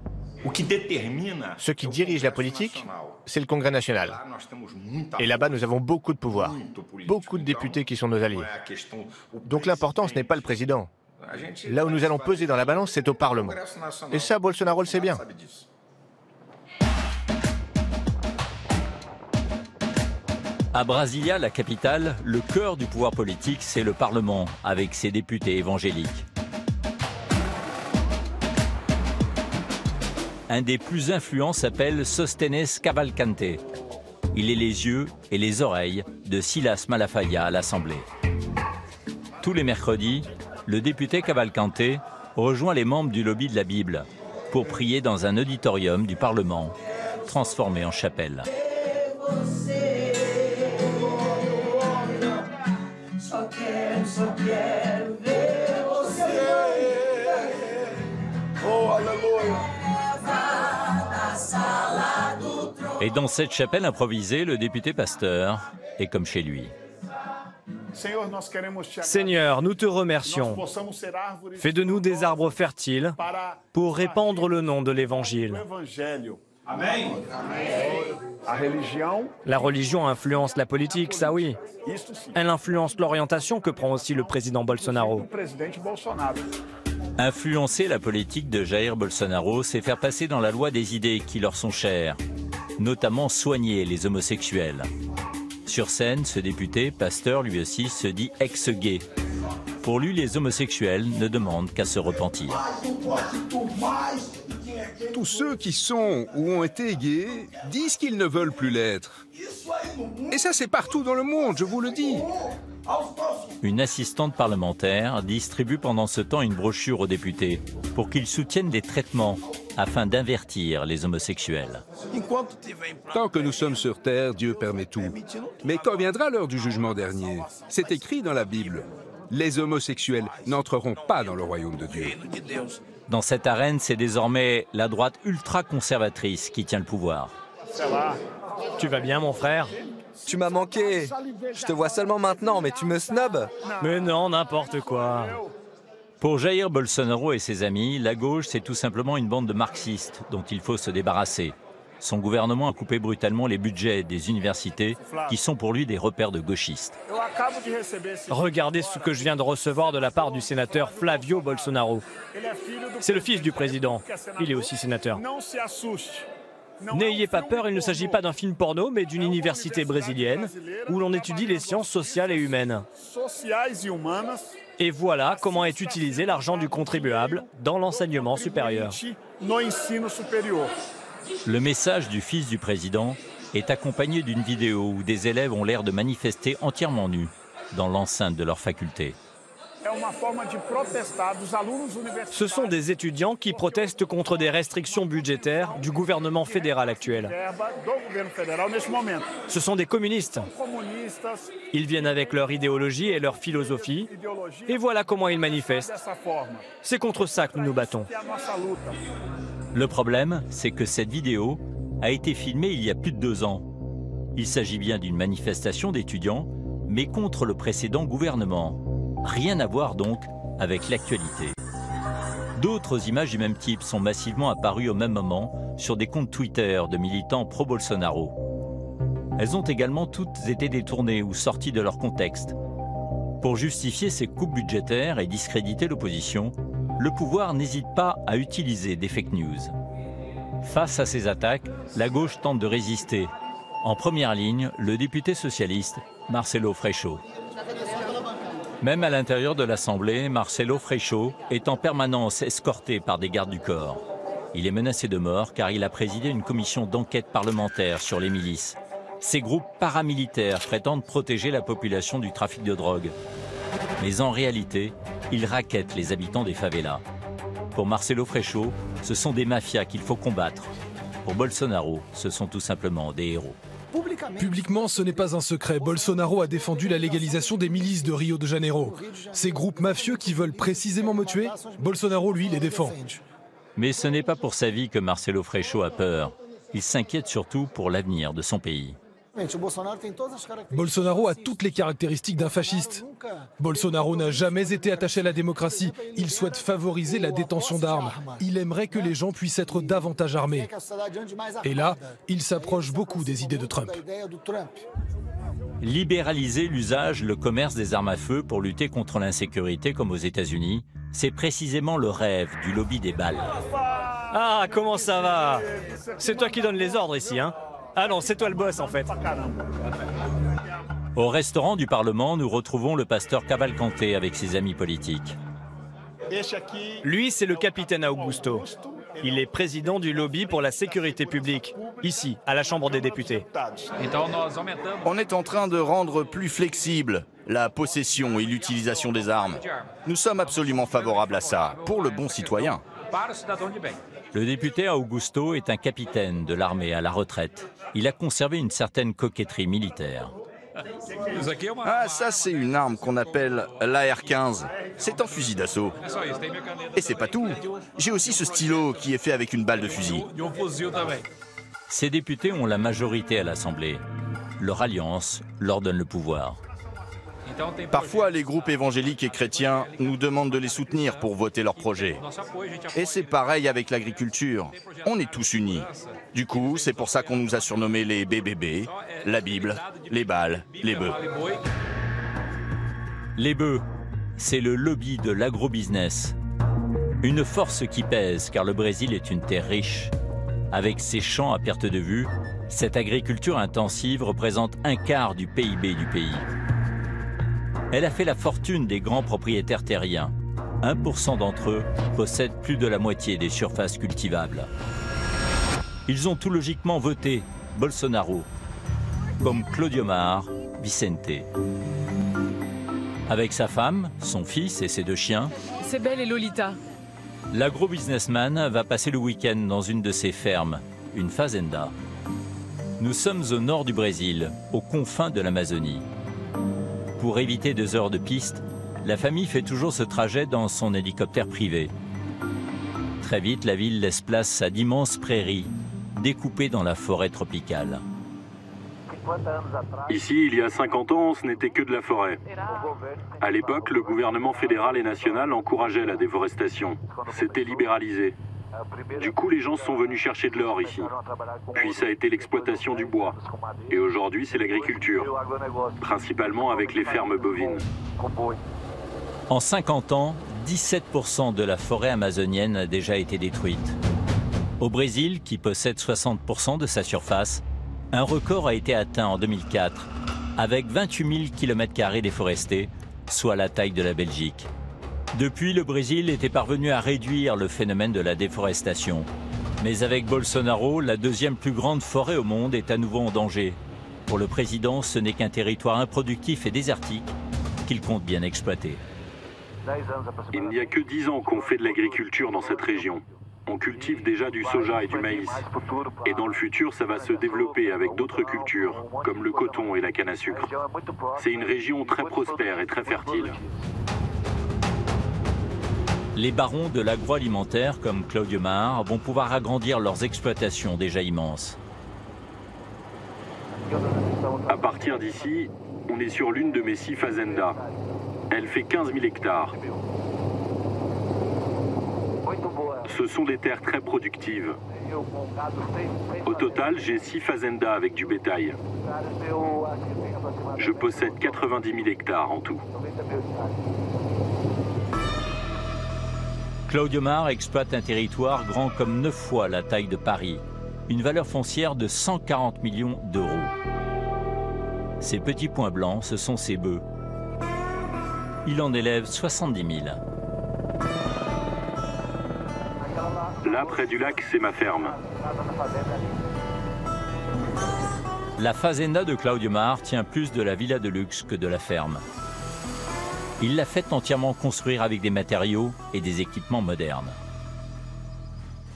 Ce qui dirige la politique, c'est le Congrès national. Et là-bas, nous avons beaucoup de pouvoir. Beaucoup de députés qui sont nos alliés. Donc l'important, ce n'est pas le président. Là où nous allons peser dans la balance, c'est au Parlement. Et ça, Bolsonaro le sait bien. À Brasilia, la capitale, le cœur du pouvoir politique, c'est le Parlement, avec ses députés évangéliques. Un des plus influents s'appelle Sostenes Cavalcante. Il est les yeux et les oreilles de Silas Malafaia à l'Assemblée. Tous les mercredis, le député Cavalcante rejoint les membres du lobby de la Bible pour prier dans un auditorium du Parlement, transformé en chapelle. Et dans cette chapelle improvisée, le député pasteur est comme chez lui. Seigneur, nous te remercions. Fais de nous des arbres fertiles pour répandre le nom de l'Évangile. La religion influence la politique, ça oui. Elle influence l'orientation que prend aussi le président Bolsonaro. Influencer la politique de Jair Bolsonaro, c'est faire passer dans la loi des idées qui leur sont chères, notamment soigner les homosexuels. Sur scène, ce député, pasteur lui aussi, se dit ex-gay. Pour lui, les homosexuels ne demandent qu'à se repentir. Tous ceux qui sont ou ont été gays disent qu'ils ne veulent plus l'être. Et ça, c'est partout dans le monde, je vous le dis. Une assistante parlementaire distribue pendant ce temps une brochure aux députés pour qu'ils soutiennent des traitements afin d'invertir les homosexuels. Tant que nous sommes sur terre, Dieu permet tout. Mais quand viendra l'heure du jugement dernier, c'est écrit dans la Bible, les homosexuels n'entreront pas dans le royaume de Dieu. Dans cette arène, c'est désormais la droite ultra-conservatrice qui tient le pouvoir. Tu vas bien, mon frère? Tu m'as manqué. Je te vois seulement maintenant, mais tu me snobs. Mais non, n'importe quoi. Pour Jair Bolsonaro et ses amis, la gauche, c'est tout simplement une bande de marxistes dont il faut se débarrasser. Son gouvernement a coupé brutalement les budgets des universités qui sont pour lui des repères de gauchistes. Regardez ce que je viens de recevoir de la part du sénateur Flavio Bolsonaro. C'est le fils du président. Il est aussi sénateur. N'ayez pas peur, il ne s'agit pas d'un film porno, mais d'une université brésilienne où l'on étudie les sciences sociales et humaines. Et voilà comment est utilisé l'argent du contribuable dans l'enseignement supérieur. Le message du fils du président est accompagné d'une vidéo où des élèves ont l'air de manifester entièrement nus dans l'enceinte de leur faculté. Ce sont des étudiants qui protestent contre des restrictions budgétaires du gouvernement fédéral actuel. Ce sont des communistes. Ils viennent avec leur idéologie et leur philosophie, et voilà comment ils manifestent. C'est contre ça que nous nous battons. Le problème, c'est que cette vidéo a été filmée il y a plus de deux ans. Il s'agit bien d'une manifestation d'étudiants, mais contre le précédent gouvernement. Rien à voir donc avec l'actualité. D'autres images du même type sont massivement apparues au même moment sur des comptes Twitter de militants pro-Bolsonaro. Elles ont également toutes été détournées ou sorties de leur contexte. Pour justifier ces coupes budgétaires et discréditer l'opposition, le pouvoir n'hésite pas à utiliser des fake news. Face à ces attaques, la gauche tente de résister. En première ligne, le député socialiste Marcelo Freixo. Même à l'intérieur de l'Assemblée, Marcelo Freixo est en permanence escorté par des gardes du corps. Il est menacé de mort car il a présidé une commission d'enquête parlementaire sur les milices. Ces groupes paramilitaires prétendent protéger la population du trafic de drogue. Mais en réalité, ils rackettent les habitants des favelas. Pour Marcelo Freixo, ce sont des mafias qu'il faut combattre. Pour Bolsonaro, ce sont tout simplement des héros. Publiquement, ce n'est pas un secret. Bolsonaro a défendu la légalisation des milices de Rio de Janeiro. Ces groupes mafieux qui veulent précisément me tuer, Bolsonaro, lui, les défend. Mais ce n'est pas pour sa vie que Marcelo Freixo a peur. Il s'inquiète surtout pour l'avenir de son pays. Bolsonaro a toutes les caractéristiques d'un fasciste. Bolsonaro n'a jamais été attaché à la démocratie. Il souhaite favoriser la détention d'armes. Il aimerait que les gens puissent être davantage armés. Et là, il s'approche beaucoup des idées de Trump. Libéraliser l'usage, le commerce des armes à feu pour lutter contre l'insécurité comme aux États-Unis, c'est précisément le rêve du lobby des balles. Ah, comment ça va? C'est toi qui donnes les ordres ici, hein? Ah non, c'est toi le boss en fait. Au restaurant du Parlement, nous retrouvons le pasteur Cavalcante avec ses amis politiques. Lui, c'est le capitaine Augusto. Il est président du lobby pour la sécurité publique, ici, à la Chambre des députés. On est en train de rendre plus flexible la possession et l'utilisation des armes. Nous sommes absolument favorables à ça, pour le bon citoyen. Le député Augusto est un capitaine de l'armée à la retraite. Il a conservé une certaine coquetterie militaire. Ah, ça c'est une arme qu'on appelle l'A R quinze. C'est un fusil d'assaut. Et c'est pas tout. J'ai aussi ce stylo qui est fait avec une balle de fusil. Ces députés ont la majorité à l'Assemblée. Leur alliance leur donne le pouvoir. Parfois, les groupes évangéliques et chrétiens nous demandent de les soutenir pour voter leurs projets. Et c'est pareil avec l'agriculture. On est tous unis. Du coup, c'est pour ça qu'on nous a surnommés les B B B, la Bible, les balles, les bœufs. Les bœufs, c'est le lobby de l'agrobusiness. Une force qui pèse, car le Brésil est une terre riche. Avec ses champs à perte de vue, cette agriculture intensive représente un quart du P I B du pays. Elle a fait la fortune des grands propriétaires terriens. un pour cent d'entre eux possèdent plus de la moitié des surfaces cultivables. Ils ont tout logiquement voté Bolsonaro, comme Claudiomar Vicente. Avec sa femme, son fils et ses deux chiens, Sebel et Lolita. L'agro-businessman va passer le week-end dans une de ses fermes, une fazenda. Nous sommes au nord du Brésil, aux confins de l'Amazonie. Pour éviter deux heures de piste, la famille fait toujours ce trajet dans son hélicoptère privé. Très vite, la ville laisse place à d'immenses prairies, découpées dans la forêt tropicale. Ici, il y a cinquante ans, ce n'était que de la forêt. À l'époque, le gouvernement fédéral et national encourageait la déforestation. C'était libéralisé. Du coup, les gens sont venus chercher de l'or ici. Puis ça a été l'exploitation du bois. Et aujourd'hui, c'est l'agriculture, principalement avec les fermes bovines. En cinquante ans, dix-sept pour cent de la forêt amazonienne a déjà été détruite. Au Brésil, qui possède soixante pour cent de sa surface, un record a été atteint en deux mille quatre, avec vingt-huit mille kilomètres carrés déforestés, soit la taille de la Belgique. Depuis, le Brésil était parvenu à réduire le phénomène de la déforestation. Mais avec Bolsonaro, la deuxième plus grande forêt au monde est à nouveau en danger. Pour le président, ce n'est qu'un territoire improductif et désertique qu'il compte bien exploiter. Il n'y a que dix ans qu'on fait de l'agriculture dans cette région. On cultive déjà du soja et du maïs. Et dans le futur, ça va se développer avec d'autres cultures, comme le coton et la canne à sucre. C'est une région très prospère et très fertile. Les barons de l'agroalimentaire, comme Claudiomar, vont pouvoir agrandir leurs exploitations déjà immenses. À partir d'ici, on est sur l'une de mes six fazendas. Elle fait quinze mille hectares. Ce sont des terres très productives. Au total, j'ai six fazendas avec du bétail. Je possède quatre-vingt-dix mille hectares en tout. Claudiomar exploite un territoire grand comme neuf fois la taille de Paris, une valeur foncière de cent quarante millions d'euros. Ces petits points blancs, ce sont ses bœufs. Il en élève soixante-dix mille. Là, près du lac, c'est ma ferme. La fazenda de Claudiomar tient plus de la villa de luxe que de la ferme. Il l'a fait entièrement construire avec des matériaux et des équipements modernes.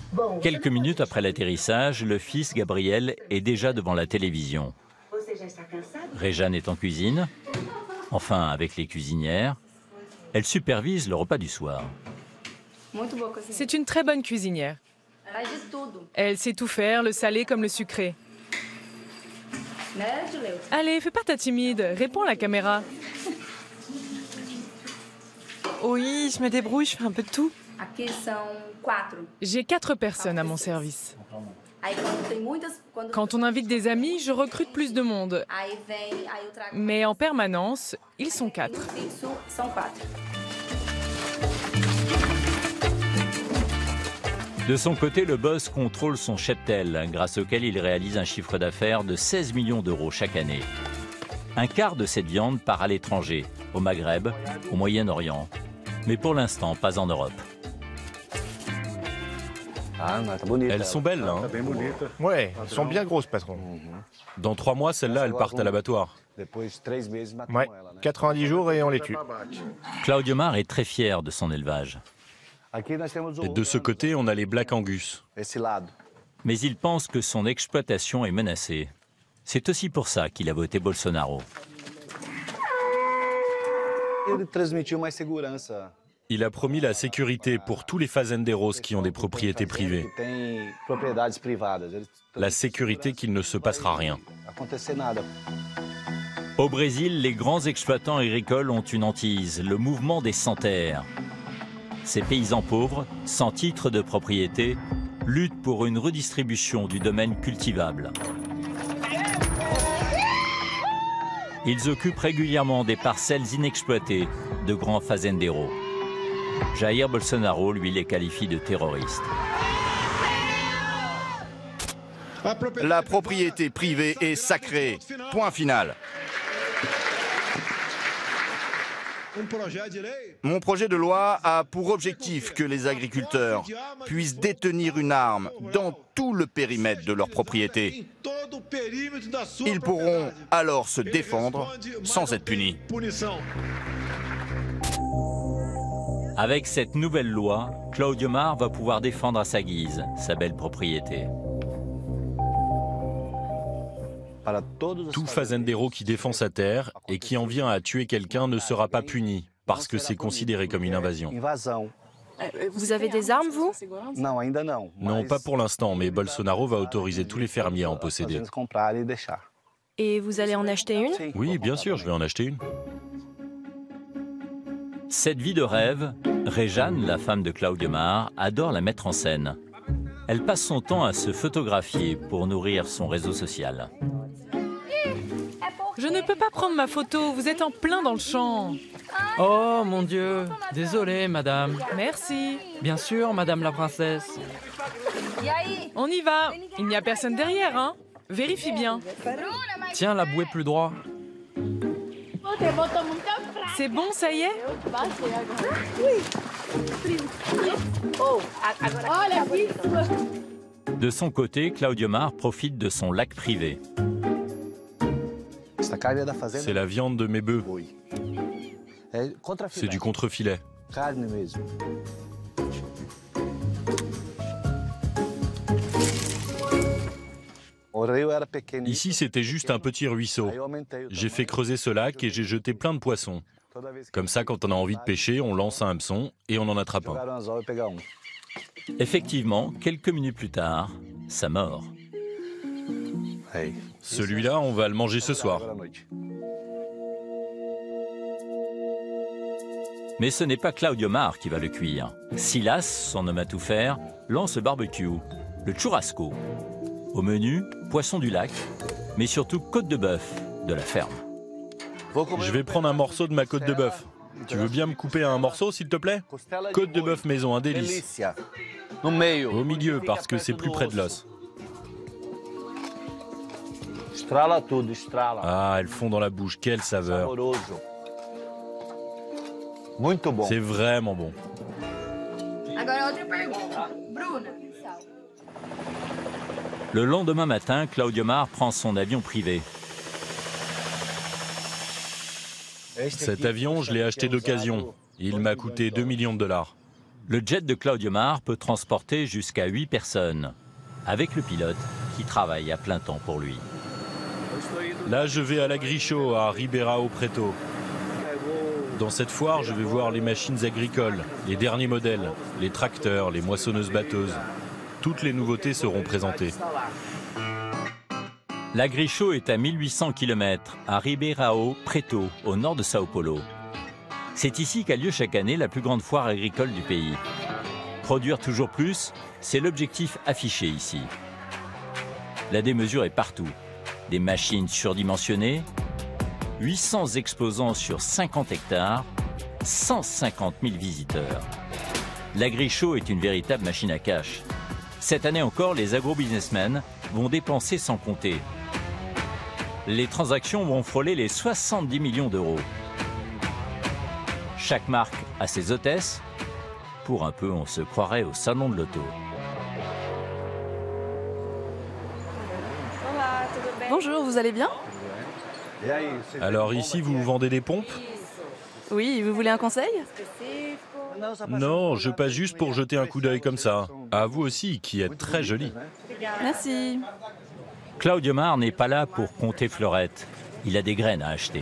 Quelques minutes après l'atterrissage, le fils Gabriel est déjà devant la télévision. Réjeanne est en cuisine, enfin avec les cuisinières. Elle supervise le repas du soir. C'est une très bonne cuisinière. Elle sait tout faire, le salé comme le sucré. Allez, fais pas ta timide, réponds à la caméra. Oui, je me débrouille, je fais un peu de tout. J'ai quatre personnes à mon service. Quand on invite des amis, je recrute plus de monde. Mais en permanence, ils sont quatre. De son côté, le boss contrôle son cheptel, grâce auquel il réalise un chiffre d'affaires de seize millions d'euros chaque année. Un quart de cette viande part à l'étranger, au Maghreb, au Moyen-Orient. Mais pour l'instant, pas en Europe. Elles sont belles, là. Hein. Ouais, elles sont bien grosses, patron. Dans trois mois, celles-là, elles partent à l'abattoir. Ouais, quatre-vingt-dix jours et on les tue. Claudio Mar est très fier de son élevage. Et de ce côté, on a les Black Angus. Mais il pense que son exploitation est menacée. C'est aussi pour ça qu'il a voté Bolsonaro. Il a promis la sécurité pour tous les fazendeiros qui ont des propriétés privées. La sécurité qu'il ne se passera rien. Au Brésil, les grands exploitants agricoles ont une hantise, le mouvement des sans-terre. Ces paysans pauvres, sans titre de propriété, luttent pour une redistribution du domaine cultivable. Ils occupent régulièrement des parcelles inexploitées de grands fazendeiros. Jair Bolsonaro, lui, les qualifie de terroristes. La propriété privée est sacrée. Point final. Mon projet de loi a pour objectif que les agriculteurs puissent détenir une arme dans tout le périmètre de leur propriété. Ils pourront alors se défendre sans être punis. Avec cette nouvelle loi, Claudio Mar va pouvoir défendre à sa guise sa belle propriété. Tout fazendero qui défend sa terre et qui en vient à tuer quelqu'un ne sera pas puni, parce que c'est considéré comme une invasion. Vous avez des armes, vous? Non, pas pour l'instant, mais Bolsonaro va autoriser tous les fermiers à en posséder. Et vous allez en acheter une? Oui, bien sûr, je vais en acheter une. Cette vie de rêve, Réjeanne, la femme de Claudio Mar, adore la mettre en scène. Elle passe son temps à se photographier pour nourrir son réseau social. Je ne peux pas prendre ma photo, vous êtes en plein dans le champ. Oh mon Dieu, désolé madame. Merci. Bien sûr, madame la princesse. On y va, il n'y a personne derrière, hein? Vérifie bien. Tiens, la bouée plus droit. C'est bon, ça y est? De son côté, Claudio Mar profite de son lac privé. C'est la viande de mes bœufs. C'est du contrefilet. Ici, c'était juste un petit ruisseau. J'ai fait creuser ce lac et j'ai jeté plein de poissons. Comme ça, quand on a envie de pêcher, on lance un hameçon et on en attrape un. Effectivement, quelques minutes plus tard, ça mord. Celui-là, on va le manger ce soir. Mais ce n'est pas Claudio Mar qui va le cuire. Silas, son homme à tout faire, lance le barbecue, le churrasco. Au menu, poisson du lac, mais surtout côte de bœuf de la ferme. Je vais prendre un morceau de ma côte de bœuf. Tu veux bien me couper un morceau, s'il te plaît? Côte de bœuf maison, un délice. Au milieu, parce que c'est plus près de l'os. Ah, elles font dans la bouche, quelle saveur. C'est vraiment bon. Le lendemain matin, Claudio Mar prend son avion privé. Cet avion, je l'ai acheté d'occasion. Il m'a coûté deux millions de dollars. Le jet de Claudiomar peut transporter jusqu'à huit personnes, avec le pilote qui travaille à plein temps pour lui. Là, je vais à l'Agrichot, à Ribeirão Preto. Dans cette foire, je vais voir les machines agricoles, les derniers modèles, les tracteurs, les moissonneuses-batteuses. Toutes les nouveautés seront présentées. L'Agrichot est à mille huit cents kilomètres, à Ribeirão Preto, au nord de Sao Paulo. C'est ici qu'a lieu chaque année la plus grande foire agricole du pays. Produire toujours plus, c'est l'objectif affiché ici. La démesure est partout. Des machines surdimensionnées, huit cents exposants sur cinquante hectares, cent cinquante mille visiteurs. L'Agrichot est une véritable machine à cash. Cette année encore, les agro-businessmen vont dépenser sans compter. Les transactions vont frôler les soixante-dix millions d'euros. Chaque marque a ses hôtesses. Pour un peu, on se croirait au salon de l'auto. Bonjour, vous allez bien? Alors ici, vous vendez des pompes? Oui, vous voulez un conseil? Non, je passe juste pour jeter un coup d'œil comme ça. À vous aussi, qui êtes très jolie. Merci. Claudiomar n'est pas là pour compter fleurettes. Il a des graines à acheter.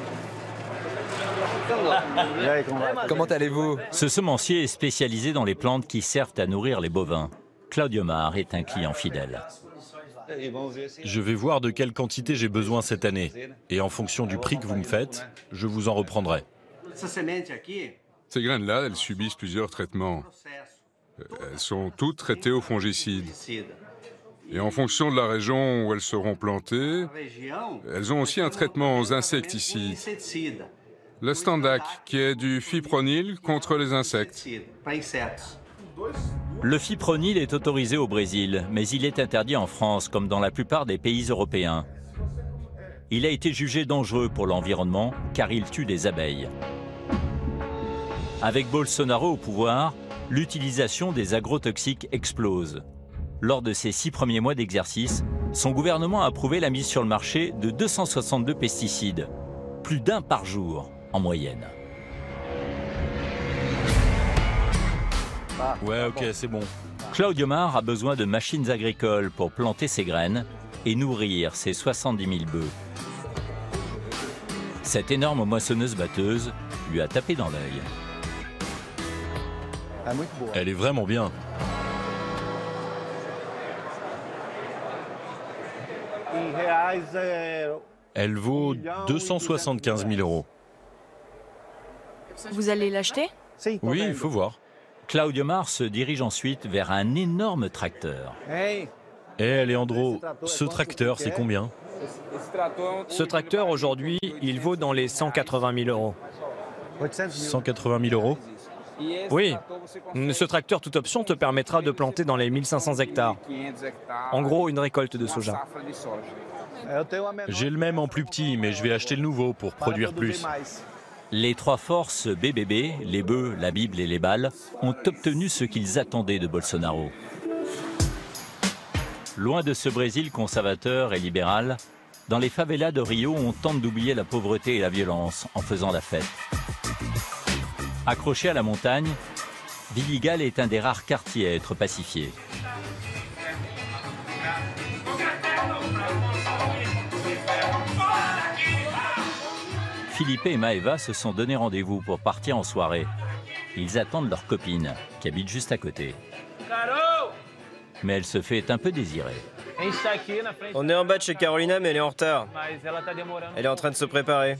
Comment allez-vous? Ce semencier est spécialisé dans les plantes qui servent à nourrir les bovins. Claudiomar est un client fidèle. Je vais voir de quelle quantité j'ai besoin cette année. Et en fonction du prix que vous me faites, je vous en reprendrai. Ces graines-là, elles subissent plusieurs traitements. Elles sont toutes traitées au fongicide. Et en fonction de la région où elles seront plantées, elles ont aussi un traitement aux insecticides. Le Standac, qui est du fipronil contre les insectes. Le fipronil est autorisé au Brésil, mais il est interdit en France, comme dans la plupart des pays européens. Il a été jugé dangereux pour l'environnement, car il tue des abeilles. Avec Bolsonaro au pouvoir, l'utilisation des agrotoxiques explose. Lors de ses six premiers mois d'exercice, son gouvernement a approuvé la mise sur le marché de deux cent soixante-deux pesticides, plus d'un par jour en moyenne. Ouais, ok, c'est bon. Claudiomar a besoin de machines agricoles pour planter ses graines et nourrir ses soixante-dix mille bœufs. Cette énorme moissonneuse-batteuse lui a tapé dans l'œil. Elle est vraiment bien. Elle vaut deux cent soixante-quinze mille euros. Vous allez l'acheter? Oui, il faut voir. Claudiomar se dirige ensuite vers un énorme tracteur. Hé, hey, Leandro, ce tracteur, c'est combien? Ce tracteur, aujourd'hui, il vaut dans les cent quatre-vingt mille euros. cent quatre-vingt mille euros? Oui. Ce tracteur toute option te permettra de planter dans les mille cinq cents hectares. En gros, une récolte de soja. J'ai le même en plus petit, mais je vais acheter le nouveau pour produire plus. Les trois forces B B B, les bœufs, la Bible et les balles, ont obtenu ce qu'ils attendaient de Bolsonaro. Loin de ce Brésil conservateur et libéral, dans les favelas de Rio, on tente d'oublier la pauvreté et la violence en faisant la fête. Accroché à la montagne, Vidigal est un des rares quartiers à être pacifié. Philippe et Maeva se sont donné rendez-vous pour partir en soirée. Ils attendent leur copine, qui habite juste à côté. Mais elle se fait un peu désirer. On est en bas de chez Carolina, mais elle est en retard. Elle est en train de se préparer.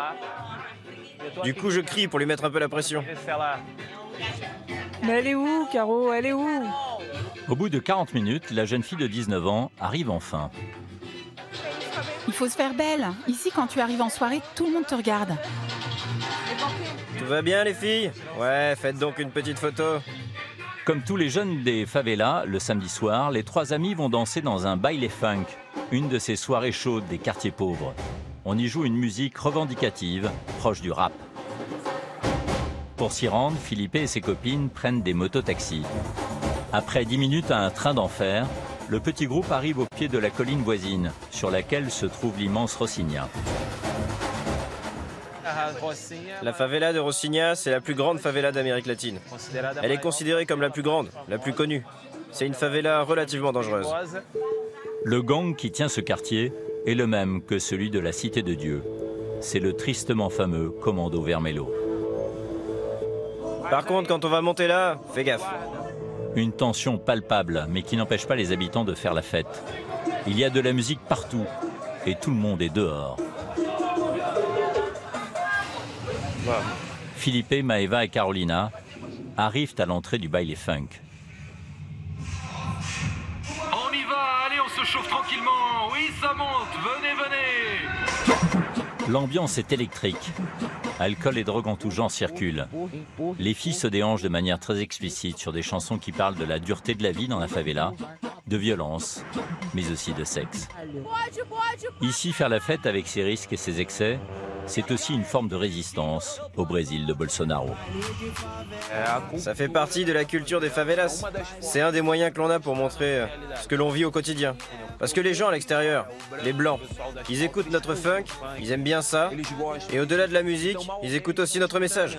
Du coup, je crie pour lui mettre un peu la pression. Mais elle est où, Caro? Elle est où? Au bout de quarante minutes, la jeune fille de dix-neuf ans arrive enfin. Il faut se faire belle. Ici, quand tu arrives en soirée, tout le monde te regarde. Tout va bien, les filles? Ouais, faites donc une petite photo. Comme tous les jeunes des favelas, le samedi soir, les trois amis vont danser dans un baile funk, une de ces soirées chaudes des quartiers pauvres. On y joue une musique revendicative, proche du rap. Pour s'y rendre, Philippe et ses copines prennent des mototaxis. Après dix minutes à un train d'enfer, le petit groupe arrive au pied de la colline voisine, sur laquelle se trouve l'immense Rocinha. La favela de Rocinha, c'est la plus grande favela d'Amérique latine. Elle est considérée comme la plus grande, la plus connue. C'est une favela relativement dangereuse. Le gang qui tient ce quartier est le même que celui de la Cité de Dieu. C'est le tristement fameux Commando Vermelho. Par contre, quand on va monter là, fais gaffe. Une tension palpable, mais qui n'empêche pas les habitants de faire la fête. Il y a de la musique partout, et tout le monde est dehors. Wow. Felipe, Maeva et Carolina arrivent à l'entrée du baile funk. On y va, allez, on se chauffe tranquillement. Oui, ça monte, venez, venez. L'ambiance est électrique. Alcool et drogue en tout genre circulent. Les filles se déhanchent de manière très explicite sur des chansons qui parlent de la dureté de la vie dans la favela, de violence, mais aussi de sexe. Ici, faire la fête avec ses risques et ses excès, c'est aussi une forme de résistance au Brésil de Bolsonaro. Ça fait partie de la culture des favelas. C'est un des moyens que l'on a pour montrer ce que l'on vit au quotidien. Parce que les gens à l'extérieur, les blancs, ils écoutent notre funk, ils aiment bien ça, et au-delà de la musique, ils écoutent aussi notre message.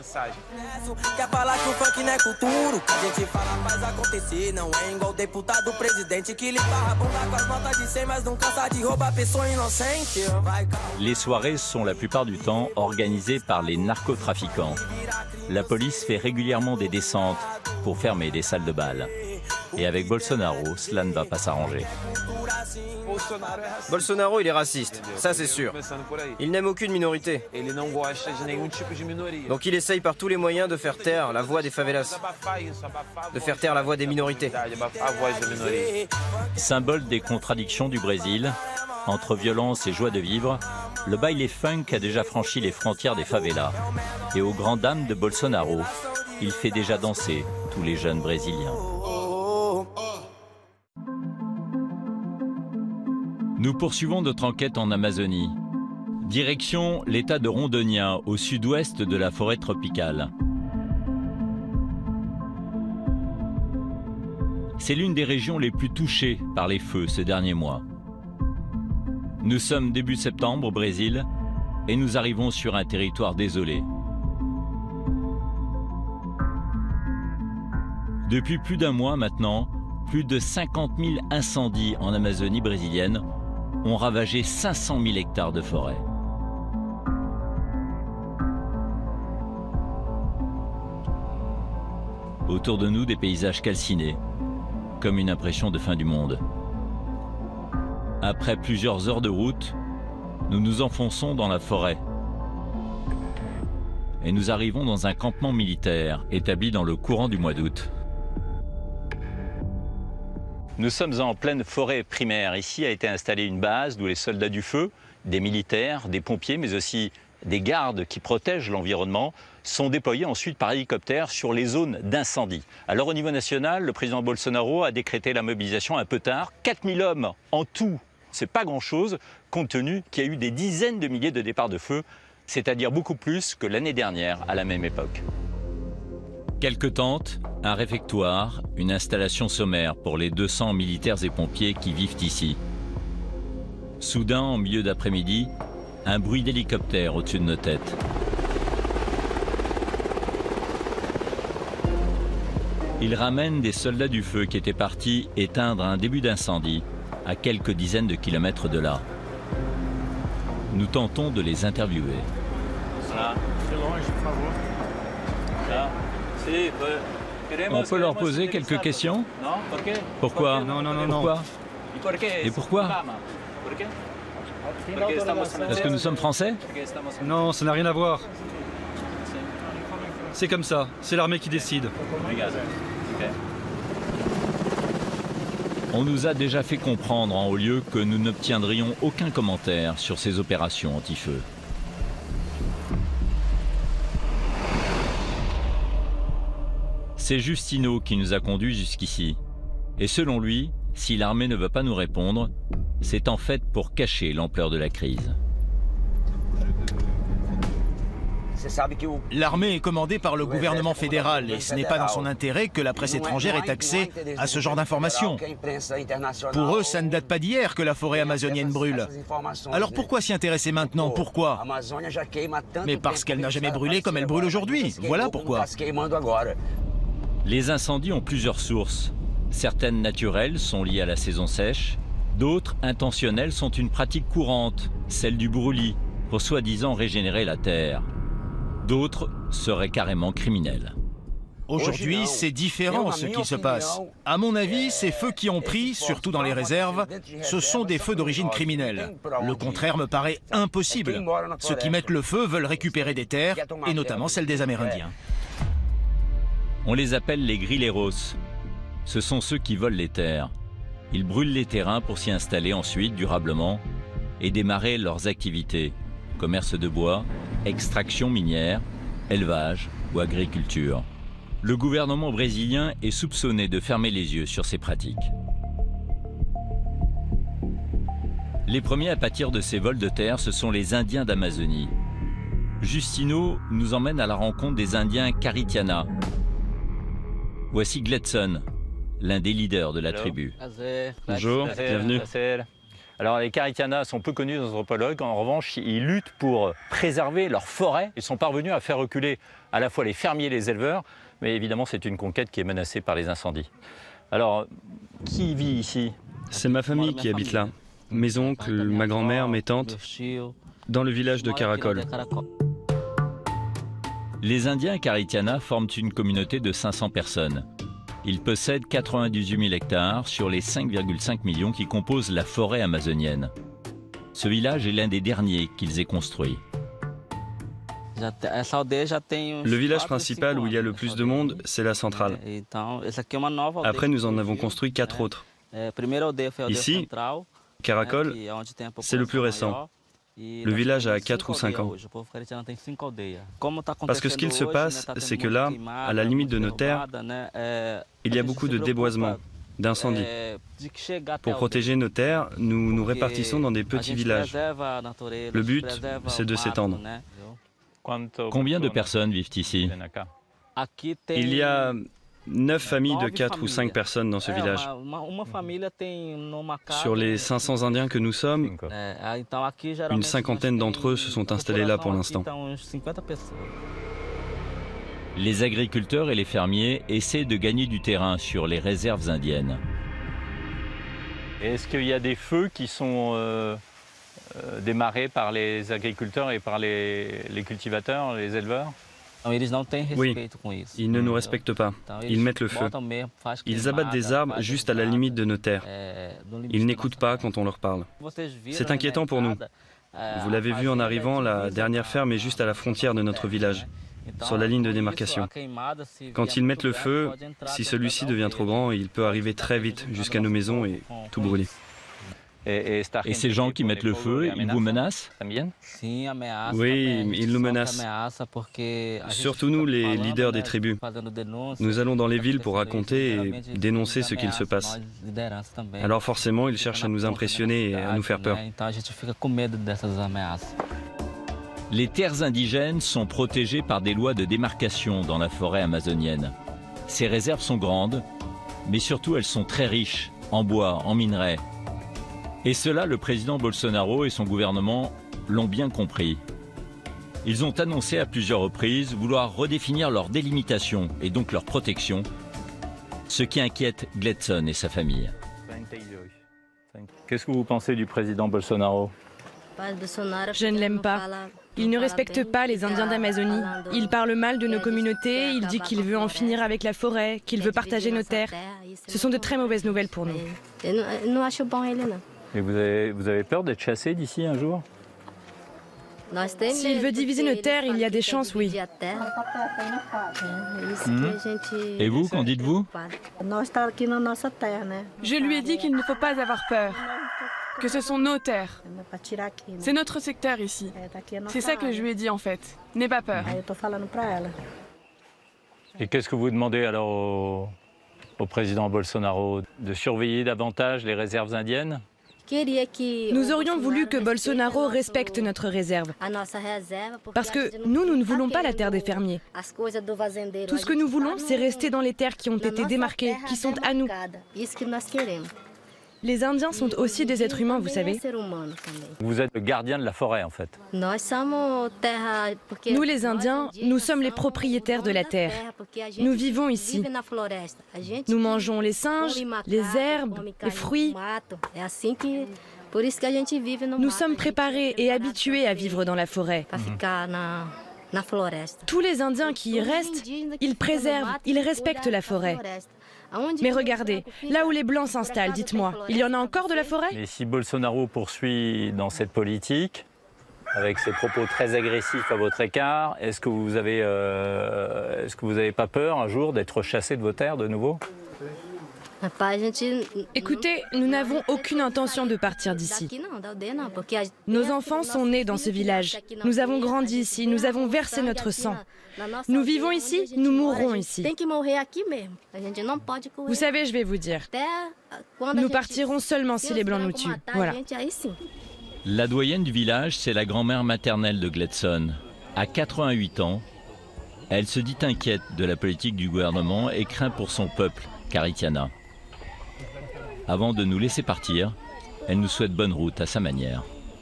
Les soirées sont la plupart du temps organisées par les narcotrafiquants. La police fait régulièrement des descentes pour fermer des salles de bal. Et avec Bolsonaro, cela ne va pas s'arranger. Bolsonaro, il est raciste, ça c'est sûr. Il n'aime aucune minorité. Donc il essaye par tous les moyens de faire taire la voix des favelas, de faire taire la voix des minorités. Symbole des contradictions du Brésil, entre violence et joie de vivre, le baile funk a déjà franchi les frontières des favelas. Et aux grandes dames de Bolsonaro, il fait déjà danser tous les jeunes Brésiliens. Nous poursuivons notre enquête en Amazonie. Direction l'état de Rondônia, au sud-ouest de la forêt tropicale. C'est l'une des régions les plus touchées par les feux ces derniers mois. Nous sommes début septembre au Brésil et nous arrivons sur un territoire désolé. Depuis plus d'un mois maintenant, plus de cinquante mille incendies en Amazonie brésilienne ont ravagé cinq cent mille hectares de forêt. Autour de nous, des paysages calcinés, comme une impression de fin du monde. Après plusieurs heures de route, nous nous enfonçons dans la forêt. Et nous arrivons dans un campement militaire établi dans le courant du mois d'août. Nous sommes en pleine forêt primaire. Ici a été installée une base d'où les soldats du feu, des militaires, des pompiers, mais aussi des gardes qui protègent l'environnement, sont déployés ensuite par hélicoptère sur les zones d'incendie. Alors au niveau national, le président Bolsonaro a décrété la mobilisation un peu tard. quatre mille hommes en tout, c'est pas grand-chose, compte tenu qu'il y a eu des dizaines de milliers de départs de feu, c'est-à-dire beaucoup plus que l'année dernière à la même époque. Quelques tentes, un réfectoire, une installation sommaire pour les deux cents militaires et pompiers qui vivent ici. Soudain, en milieu d'après-midi, un bruit d'hélicoptère au-dessus de nos têtes. Ils ramènent des soldats du feu qui étaient partis éteindre un début d'incendie à quelques dizaines de kilomètres de là. Nous tentons de les interviewer. On peut leur poser quelques questions? Pourquoi? Non, non, non, Pourquoi? Et pourquoi? Parce que nous sommes français? Non, ça n'a rien à voir. C'est comme ça, c'est l'armée qui décide. On nous a déjà fait comprendre en haut lieu que nous n'obtiendrions aucun commentaire sur ces opérations anti-feu. C'est Justino qui nous a conduits jusqu'ici. Et selon lui, si l'armée ne veut pas nous répondre, c'est en fait pour cacher l'ampleur de la crise. L'armée est commandée par le gouvernement fédéral et ce n'est pas dans son intérêt que la presse étrangère ait accès à ce genre d'informations. Pour eux, ça ne date pas d'hier que la forêt amazonienne brûle. Alors pourquoi s'y intéresser maintenant? Pourquoi? Mais parce qu'elle n'a jamais brûlé comme elle brûle aujourd'hui. Voilà pourquoi. Les incendies ont plusieurs sources. Certaines naturelles sont liées à la saison sèche. D'autres, intentionnelles, sont une pratique courante, celle du brûlis, pour soi-disant régénérer la terre. D'autres seraient carrément criminelles. Aujourd'hui, c'est différent ce qui se passe. À mon avis, ces feux qui ont pris, surtout dans les réserves, ce sont des feux d'origine criminelle. Le contraire me paraît impossible. Ceux qui mettent le feu veulent récupérer des terres, et notamment celles des Amérindiens. On les appelle les grilleros. Ce sont ceux qui volent les terres. Ils brûlent les terrains pour s'y installer ensuite durablement et démarrer leurs activités, commerce de bois, extraction minière, élevage ou agriculture. Le gouvernement brésilien est soupçonné de fermer les yeux sur ces pratiques. Les premiers à pâtir de ces vols de terre, ce sont les Indiens d'Amazonie. Justino nous emmène à la rencontre des Indiens Caritiana. Voici Gledson, l'un des leaders de la tribu. Bonjour, bienvenue. Alors les Caritiana sont peu connus des anthropologues, en revanche ils luttent pour préserver leurs forêts. Ils sont parvenus à faire reculer à la fois les fermiers et les éleveurs, mais évidemment c'est une conquête qui est menacée par les incendies. Alors, qui vit ici? C'est ma famille qui habite là. Mes oncles, ma grand-mère, mes tantes, dans le village de Caracol. Les Indiens Caritiana forment une communauté de cinq cents personnes. Ils possèdent quatre-vingt-dix-huit mille hectares sur les cinq virgule cinq millions qui composent la forêt amazonienne. Ce village est l'un des derniers qu'ils aient construit. Le village principal où il y a le plus de monde, c'est la centrale. Après, nous en avons construit quatre autres. Ici, Caracol, c'est le plus récent. Le village a quatre ou cinq ans. Parce que ce qu'il se passe, c'est que là, à la limite de nos terres, il y a beaucoup de déboisement, d'incendies. Pour protéger nos terres, nous nous répartissons dans des petits villages. Le but, c'est de s'étendre. Combien de personnes vivent ici? Il y a neuf familles de quatre ou cinq personnes dans ce village. Sur les cinq cents Indiens que nous sommes, une cinquantaine d'entre eux se sont installés là pour l'instant. Les agriculteurs et les fermiers essaient de gagner du terrain sur les réserves indiennes. Est-ce qu'il y a des feux qui sont euh, euh, démarrés par les agriculteurs et par les, les cultivateurs, les éleveurs? Oui, ils ne nous respectent pas. Ils mettent le feu. Ils abattent des arbres juste à la limite de nos terres. Ils n'écoutent pas quand on leur parle. C'est inquiétant pour nous. Vous l'avez vu en arrivant, la dernière ferme est juste à la frontière de notre village, sur la ligne de démarcation. Quand ils mettent le feu, si celui-ci devient trop grand, il peut arriver très vite jusqu'à nos maisons et tout brûler. Et, et ces gens qui mettent le feu, ils vous menacent? Oui, ils nous menacent. Surtout nous, les leaders des tribus. Nous allons dans les villes pour raconter et dénoncer ce qu'il se passe. Alors forcément, ils cherchent à nous impressionner et à nous faire peur. Les terres indigènes sont protégées par des lois de démarcation dans la forêt amazonienne. Ces réserves sont grandes, mais surtout elles sont très riches en bois, en minerais. Et cela, le président Bolsonaro et son gouvernement l'ont bien compris. Ils ont annoncé à plusieurs reprises vouloir redéfinir leur délimitation et donc leur protection, ce qui inquiète Gledson et sa famille. Qu'est-ce que vous pensez du président Bolsonaro? Je ne l'aime pas. Il ne respecte pas les Indiens d'Amazonie. Il parle mal de nos communautés, il dit qu'il veut en finir avec la forêt, qu'il veut partager nos terres. Ce sont de très mauvaises nouvelles pour nous. Et vous avez, vous avez peur d'être chassé d'ici un jour? S'il veut diviser nos terres, il y a des chances, oui. Mmh. Et vous, qu'en dites-vous? Je lui ai dit qu'il ne faut pas avoir peur, que ce sont nos terres. C'est notre secteur ici. C'est ça que je lui ai dit en fait. N'aie pas peur. Et qu'est-ce que vous demandez alors au, au président Bolsonaro? De surveiller davantage les réserves indiennes? Nous aurions voulu que Bolsonaro respecte notre réserve. Parce que nous, nous ne voulons pas la terre des fermiers. Tout ce que nous voulons, c'est rester dans les terres qui ont été démarquées, qui sont à nous. Les Indiens sont aussi des êtres humains, vous savez. Vous êtes le gardien de la forêt, en fait. Nous, les Indiens, nous sommes les propriétaires de la terre. Nous vivons ici. Nous mangeons les singes, les herbes, les fruits. Nous sommes préparés et habitués à vivre dans la forêt. Tous les Indiens qui y restent, ils préservent, ils respectent la forêt. Mais regardez, là où les Blancs s'installent, dites-moi, il y en a encore de la forêt? Mais si Bolsonaro poursuit dans cette politique, avec ses propos très agressifs à votre écart, est-ce que vous avez, euh, est-ce que vous n'avez pas peur un jour d'être chassé de vos terres de nouveau? Écoutez, nous n'avons aucune intention de partir d'ici. Nos enfants sont nés dans ce village. Nous avons grandi ici, nous avons versé notre sang. Nous vivons ici, nous mourrons ici. Vous savez, je vais vous dire, nous partirons seulement si les Blancs nous tuent. Voilà. La doyenne du village, c'est la grand-mère maternelle de Gledson. À quatre-vingt-huit ans, elle se dit inquiète de la politique du gouvernement et craint pour son peuple, Karitiana. Avant de nous laisser partir, elle nous souhaite bonne route à sa manière.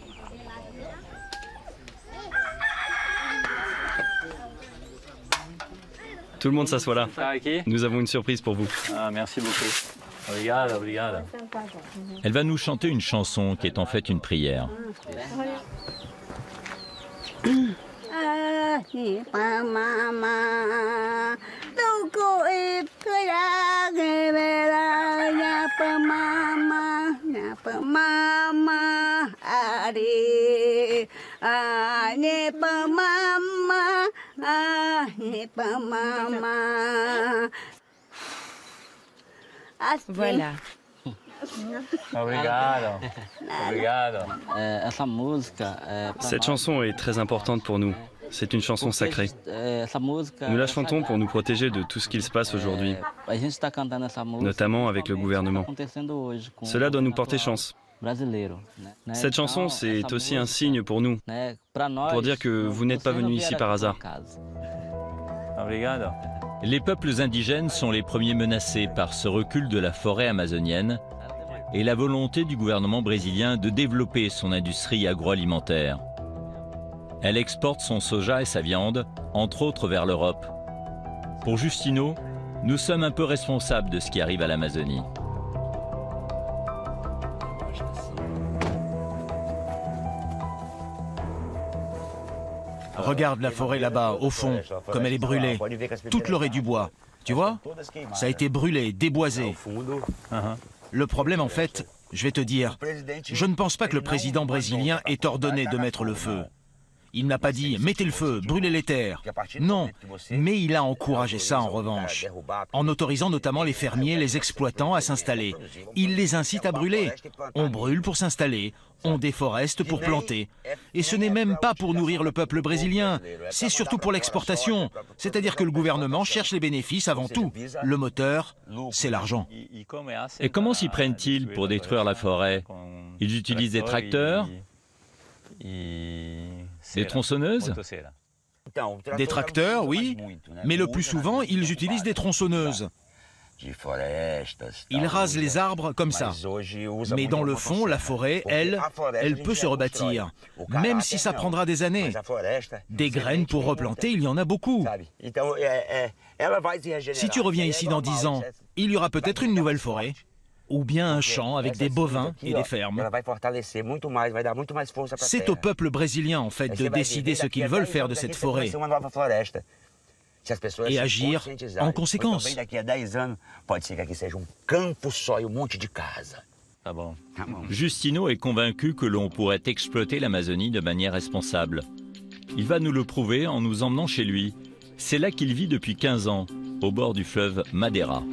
Tout le monde s'assoit là. Nous avons une surprise pour vous. Ah, merci beaucoup. Obrigado, obrigado. Elle va nous chanter une chanson qui est en fait une prière. Voilà. Cette chanson est très importante pour nous. C'est une chanson sacrée. Nous la chantons pour nous protéger de tout ce qu'il se passe aujourd'hui, notamment avec le gouvernement. Cela doit nous porter chance. Cette chanson, c'est aussi un signe pour nous, pour dire que vous n'êtes pas venus ici par hasard. Les peuples indigènes sont les premiers menacés par ce recul de la forêt amazonienne et la volonté du gouvernement brésilien de développer son industrie agroalimentaire. Elle exporte son soja et sa viande, entre autres vers l'Europe. Pour Justino, nous sommes un peu responsables de ce qui arrive à l'Amazonie. Regarde la forêt là-bas, au fond, comme elle est brûlée. Toute l'orée du bois, tu vois? Ça a été brûlé, déboisé. Le problème, en fait, je vais te dire, je ne pense pas que le président brésilien ait ordonné de mettre le feu. Il n'a pas dit « mettez le feu, brûlez les terres ». Non, mais il a encouragé ça en revanche, en autorisant notamment les fermiers, les exploitants à s'installer. Il les incite à brûler. On brûle pour s'installer, on déforeste pour planter. Et ce n'est même pas pour nourrir le peuple brésilien, c'est surtout pour l'exportation. C'est-à-dire que le gouvernement cherche les bénéfices avant tout. Le moteur, c'est l'argent. Et comment s'y prennent-ils pour détruire la forêt? Ils utilisent des tracteurs? Des tronçonneuses? Des tracteurs, oui, mais le plus souvent, ils utilisent des tronçonneuses. Ils rasent les arbres comme ça. Mais dans le fond, la forêt, elle, elle peut se rebâtir, même si ça prendra des années. Des graines pour replanter, il y en a beaucoup. Si tu reviens ici dans dix ans, il y aura peut-être une nouvelle forêt. Ou bien un champ avec des bovins et des fermes. C'est au peuple brésilien, en fait, de décider ce qu'ils veulent faire de cette forêt et agir en conséquence. Ah bon. Justino est convaincu que l'on pourrait exploiter l'Amazonie de manière responsable. Il va nous le prouver en nous emmenant chez lui. C'est là qu'il vit depuis quinze ans, au bord du fleuve Madeira.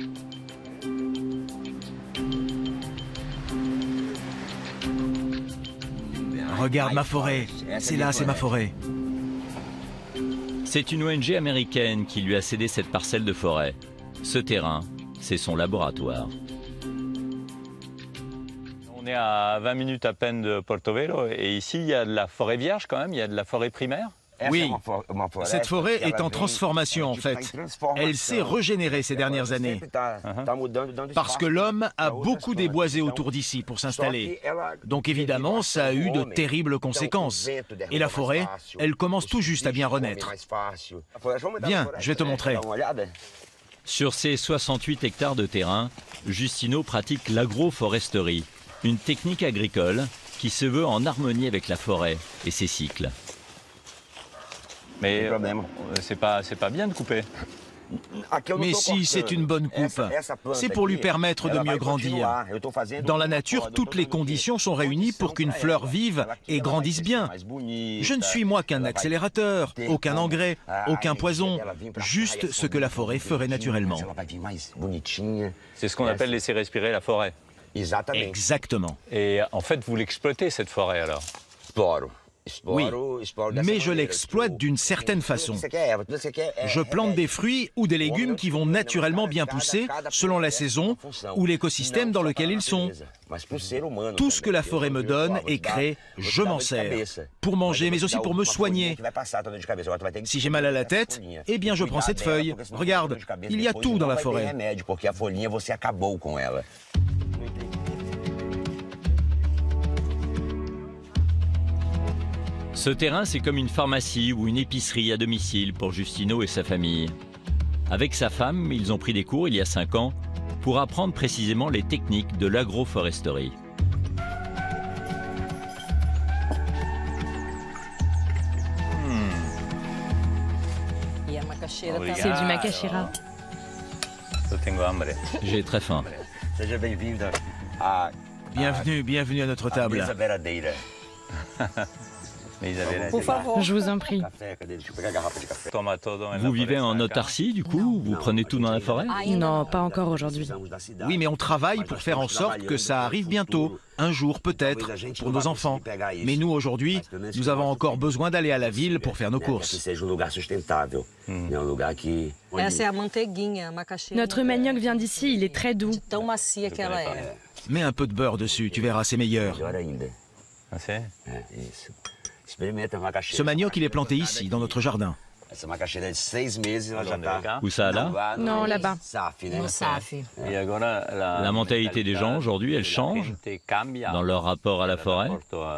Regarde ma forêt, c'est là, c'est ma forêt. C'est une O N G américaine qui lui a cédé cette parcelle de forêt. Ce terrain, c'est son laboratoire. On est à vingt minutes à peine de Porto Velho et ici il y a de la forêt vierge quand même, il y a de la forêt primaire. Oui, cette forêt est en transformation en fait. Elle s'est régénérée ces dernières années. Parce que l'homme a beaucoup déboisé autour d'ici pour s'installer. Donc évidemment, ça a eu de terribles conséquences. Et la forêt, elle commence tout juste à bien renaître. Viens, je vais te montrer. Sur ces soixante-huit hectares de terrain, Justino pratique l'agroforesterie, une technique agricole qui se veut en harmonie avec la forêt et ses cycles. Mais c'est pas, c'est pas bien de couper. Mais si, c'est une bonne coupe. C'est pour lui permettre de mieux grandir. Dans la nature, toutes les conditions sont réunies pour qu'une fleur vive et grandisse bien. Je ne suis moi qu'un accélérateur, aucun engrais, aucun poison, juste ce que la forêt ferait naturellement. C'est ce qu'on appelle laisser respirer la forêt. Exactement. Et en fait, vous l'exploitez cette forêt alors? Oui, mais je l'exploite d'une certaine façon. Je plante des fruits ou des légumes qui vont naturellement bien pousser selon la saison ou l'écosystème dans lequel ils sont. Tout ce que la forêt me donne est créé, je m'en sers. Pour manger, mais aussi pour me soigner. Si j'ai mal à la tête, eh bien je prends cette feuille. Regarde, il y a tout dans la forêt. Ce terrain, c'est comme une pharmacie ou une épicerie à domicile pour Justino et sa famille. Avec sa femme, ils ont pris des cours il y a cinq ans pour apprendre précisément les techniques de l'agroforesterie. C'est du macaxeira. J'ai très faim. Bienvenue, bienvenue à notre table. Je vous en prie. Vous vivez en autarcie, du coup? Vous prenez tout dans la forêt? Non, pas encore aujourd'hui. Oui, mais on travaille pour faire en sorte que ça arrive bientôt. Un jour, peut-être, pour nos enfants. Mais nous, aujourd'hui, nous avons encore besoin d'aller à la ville pour faire nos courses. Notre manioc vient d'ici, il est très doux. Mets un peu de beurre dessus, tu verras, c'est meilleur. Ce manioc, il est planté ici, dans notre jardin. Où ça, là? Non, là-bas. La mentalité des gens aujourd'hui, elle change dans leur rapport à la forêt?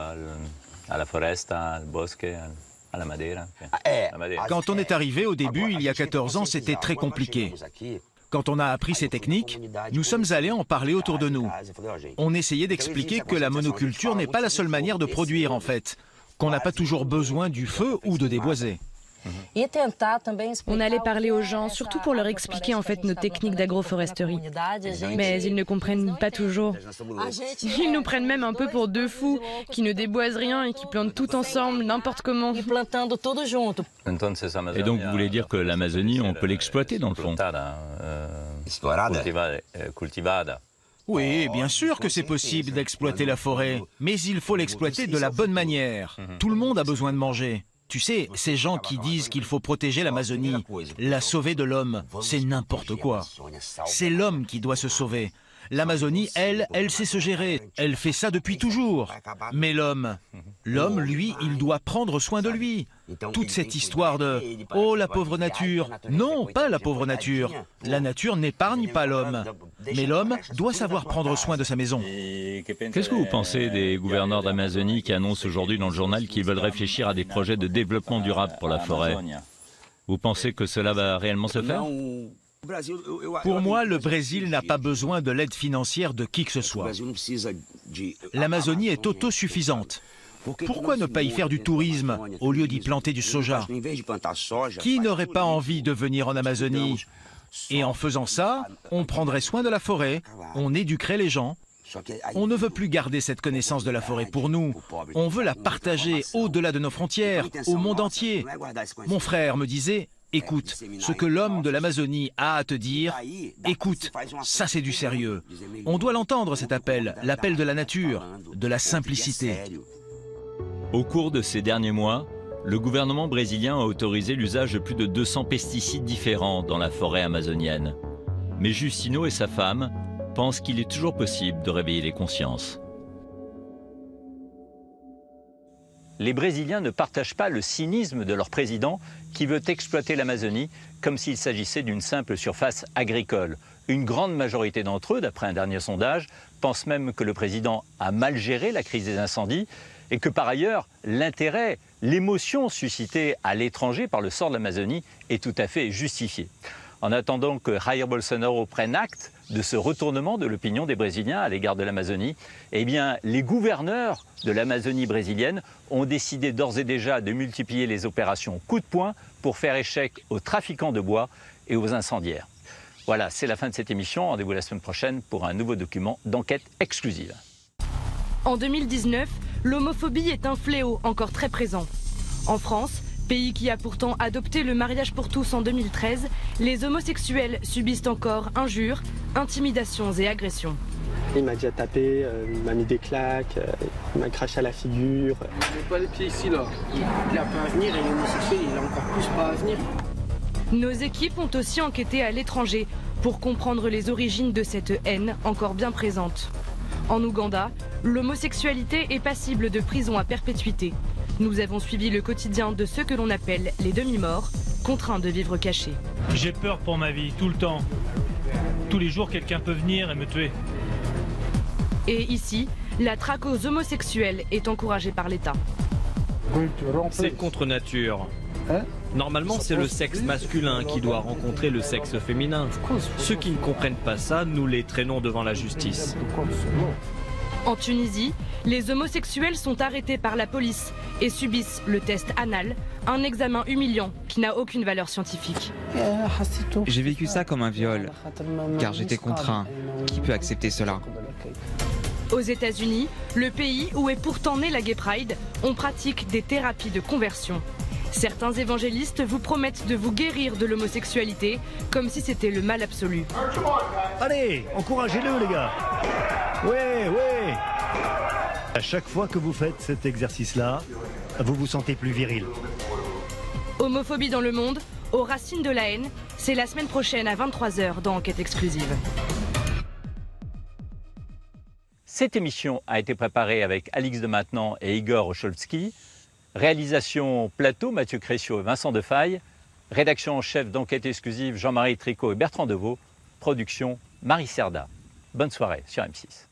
Quand on est arrivé au début, il y a quatorze ans, c'était très compliqué. Quand on a appris ces techniques, nous sommes allés en parler autour de nous. On essayait d'expliquer que la monoculture n'est pas la seule manière de produire, en fait. Qu'on n'a pas toujours besoin du feu ou de déboiser. On allait parler aux gens, surtout pour leur expliquer en fait nos techniques d'agroforesterie. Mais ils ne comprennent pas toujours. Ils nous prennent même un peu pour deux fous, qui ne déboisent rien et qui plantent tout ensemble, n'importe comment. Et donc vous voulez dire que l'Amazonie, on peut l'exploiter dans le fond? Oui, bien sûr que c'est possible d'exploiter la forêt, mais il faut l'exploiter de la bonne manière. Tout le monde a besoin de manger. Tu sais, ces gens qui disent qu'il faut protéger l'Amazonie, la sauver de l'homme, c'est n'importe quoi. C'est l'homme qui doit se sauver. L'Amazonie, elle, elle sait se gérer. Elle fait ça depuis toujours. Mais l'homme, l'homme, lui, il doit prendre soin de lui. Toute cette histoire de « Oh, la pauvre nature !» Non, pas la pauvre nature. La nature n'épargne pas l'homme. Mais l'homme doit savoir prendre soin de sa maison. Qu'est-ce que vous pensez des gouverneurs d'Amazonie qui annoncent aujourd'hui dans le journal qu'ils veulent réfléchir à des projets de développement durable pour la forêt? Vous pensez que cela va réellement se faire? Pour moi, le Brésil n'a pas besoin de l'aide financière de qui que ce soit. L'Amazonie est autosuffisante. Pourquoi ne pas y faire du tourisme au lieu d'y planter du soja? Qui n'aurait pas envie de venir en Amazonie? Et en faisant ça, on prendrait soin de la forêt, on éduquerait les gens. On ne veut plus garder cette connaissance de la forêt pour nous. On veut la partager au-delà de nos frontières, au monde entier. Mon frère me disait... Écoute, ce que l'homme de l'Amazonie a à te dire, écoute, ça c'est du sérieux. On doit l'entendre cet appel, l'appel de la nature, de la simplicité. Au cours de ces derniers mois, le gouvernement brésilien a autorisé l'usage de plus de deux cents pesticides différents dans la forêt amazonienne. Mais Justino et sa femme pensent qu'il est toujours possible de réveiller les consciences. les Brésiliens ne partagent pas le cynisme de leur président qui veut exploiter l'Amazonie comme s'il s'agissait d'une simple surface agricole. Une grande majorité d'entre eux, d'après un dernier sondage, pensent même que le président a mal géré la crise des incendies et que par ailleurs, l'intérêt, l'émotion suscitée à l'étranger par le sort de l'Amazonie est tout à fait justifiée. En attendant que Jair Bolsonaro prenne acte de ce retournement de l'opinion des Brésiliens à l'égard de l'Amazonie, eh bien, les gouverneurs de l'Amazonie brésilienne ont décidé d'ores et déjà de multiplier les opérations coup de poing pour faire échec aux trafiquants de bois et aux incendiaires. Voilà, c'est la fin de cette émission. Rendez-vous la semaine prochaine pour un nouveau document d'enquête exclusive. En deux mille dix-neuf, l'homophobie est un fléau encore très présent. En France, pays qui a pourtant adopté le mariage pour tous en deux mille treize, les homosexuels subissent encore injures, intimidations et agressions. Il m'a déjà tapé, euh, il m'a mis des claques, euh, il m'a craché à la figure. Il n'est pas les pieds ici là. Il n'a pas à venir et l'homosexuel il a encore plus pas à venir. Nos équipes ont aussi enquêté à l'étranger pour comprendre les origines de cette haine encore bien présente. En Ouganda, l'homosexualité est passible de prison à perpétuité. Nous avons suivi le quotidien de ceux que l'on appelle les demi-morts, contraints de vivre cachés. J'ai peur pour ma vie, tout le temps. Tous les jours, quelqu'un peut venir et me tuer. Et ici, la traque aux homosexuels est encouragée par l'État. C'est contre nature. Normalement, c'est le sexe masculin qui doit rencontrer le sexe féminin. Ceux qui ne comprennent pas ça, nous les traînons devant la justice. En Tunisie, les homosexuels sont arrêtés par la police et subissent le test anal, un examen humiliant qui n'a aucune valeur scientifique. J'ai vécu ça comme un viol, car j'étais contraint. Qui peut accepter cela ? Aux États-Unis, le pays où est pourtant né la Gay Pride, on pratique des thérapies de conversion. Certains évangélistes vous promettent de vous guérir de l'homosexualité, comme si c'était le mal absolu. Allez, encouragez-le les gars. Ouais, ouais. À chaque fois que vous faites cet exercice-là, vous vous sentez plus viril. Homophobie dans le monde, aux racines de la haine, c'est la semaine prochaine à vingt-trois heures dans Enquête exclusive. Cette émission a été préparée avec Alix de Maintenon et Igor Ocholski. Réalisation plateau, Mathieu Crécio et Vincent Defaille. Rédaction en chef d'Enquête exclusive, Jean-Marie Tricot et Bertrand Deveau. Production, Marie Cerda. Bonne soirée sur M six.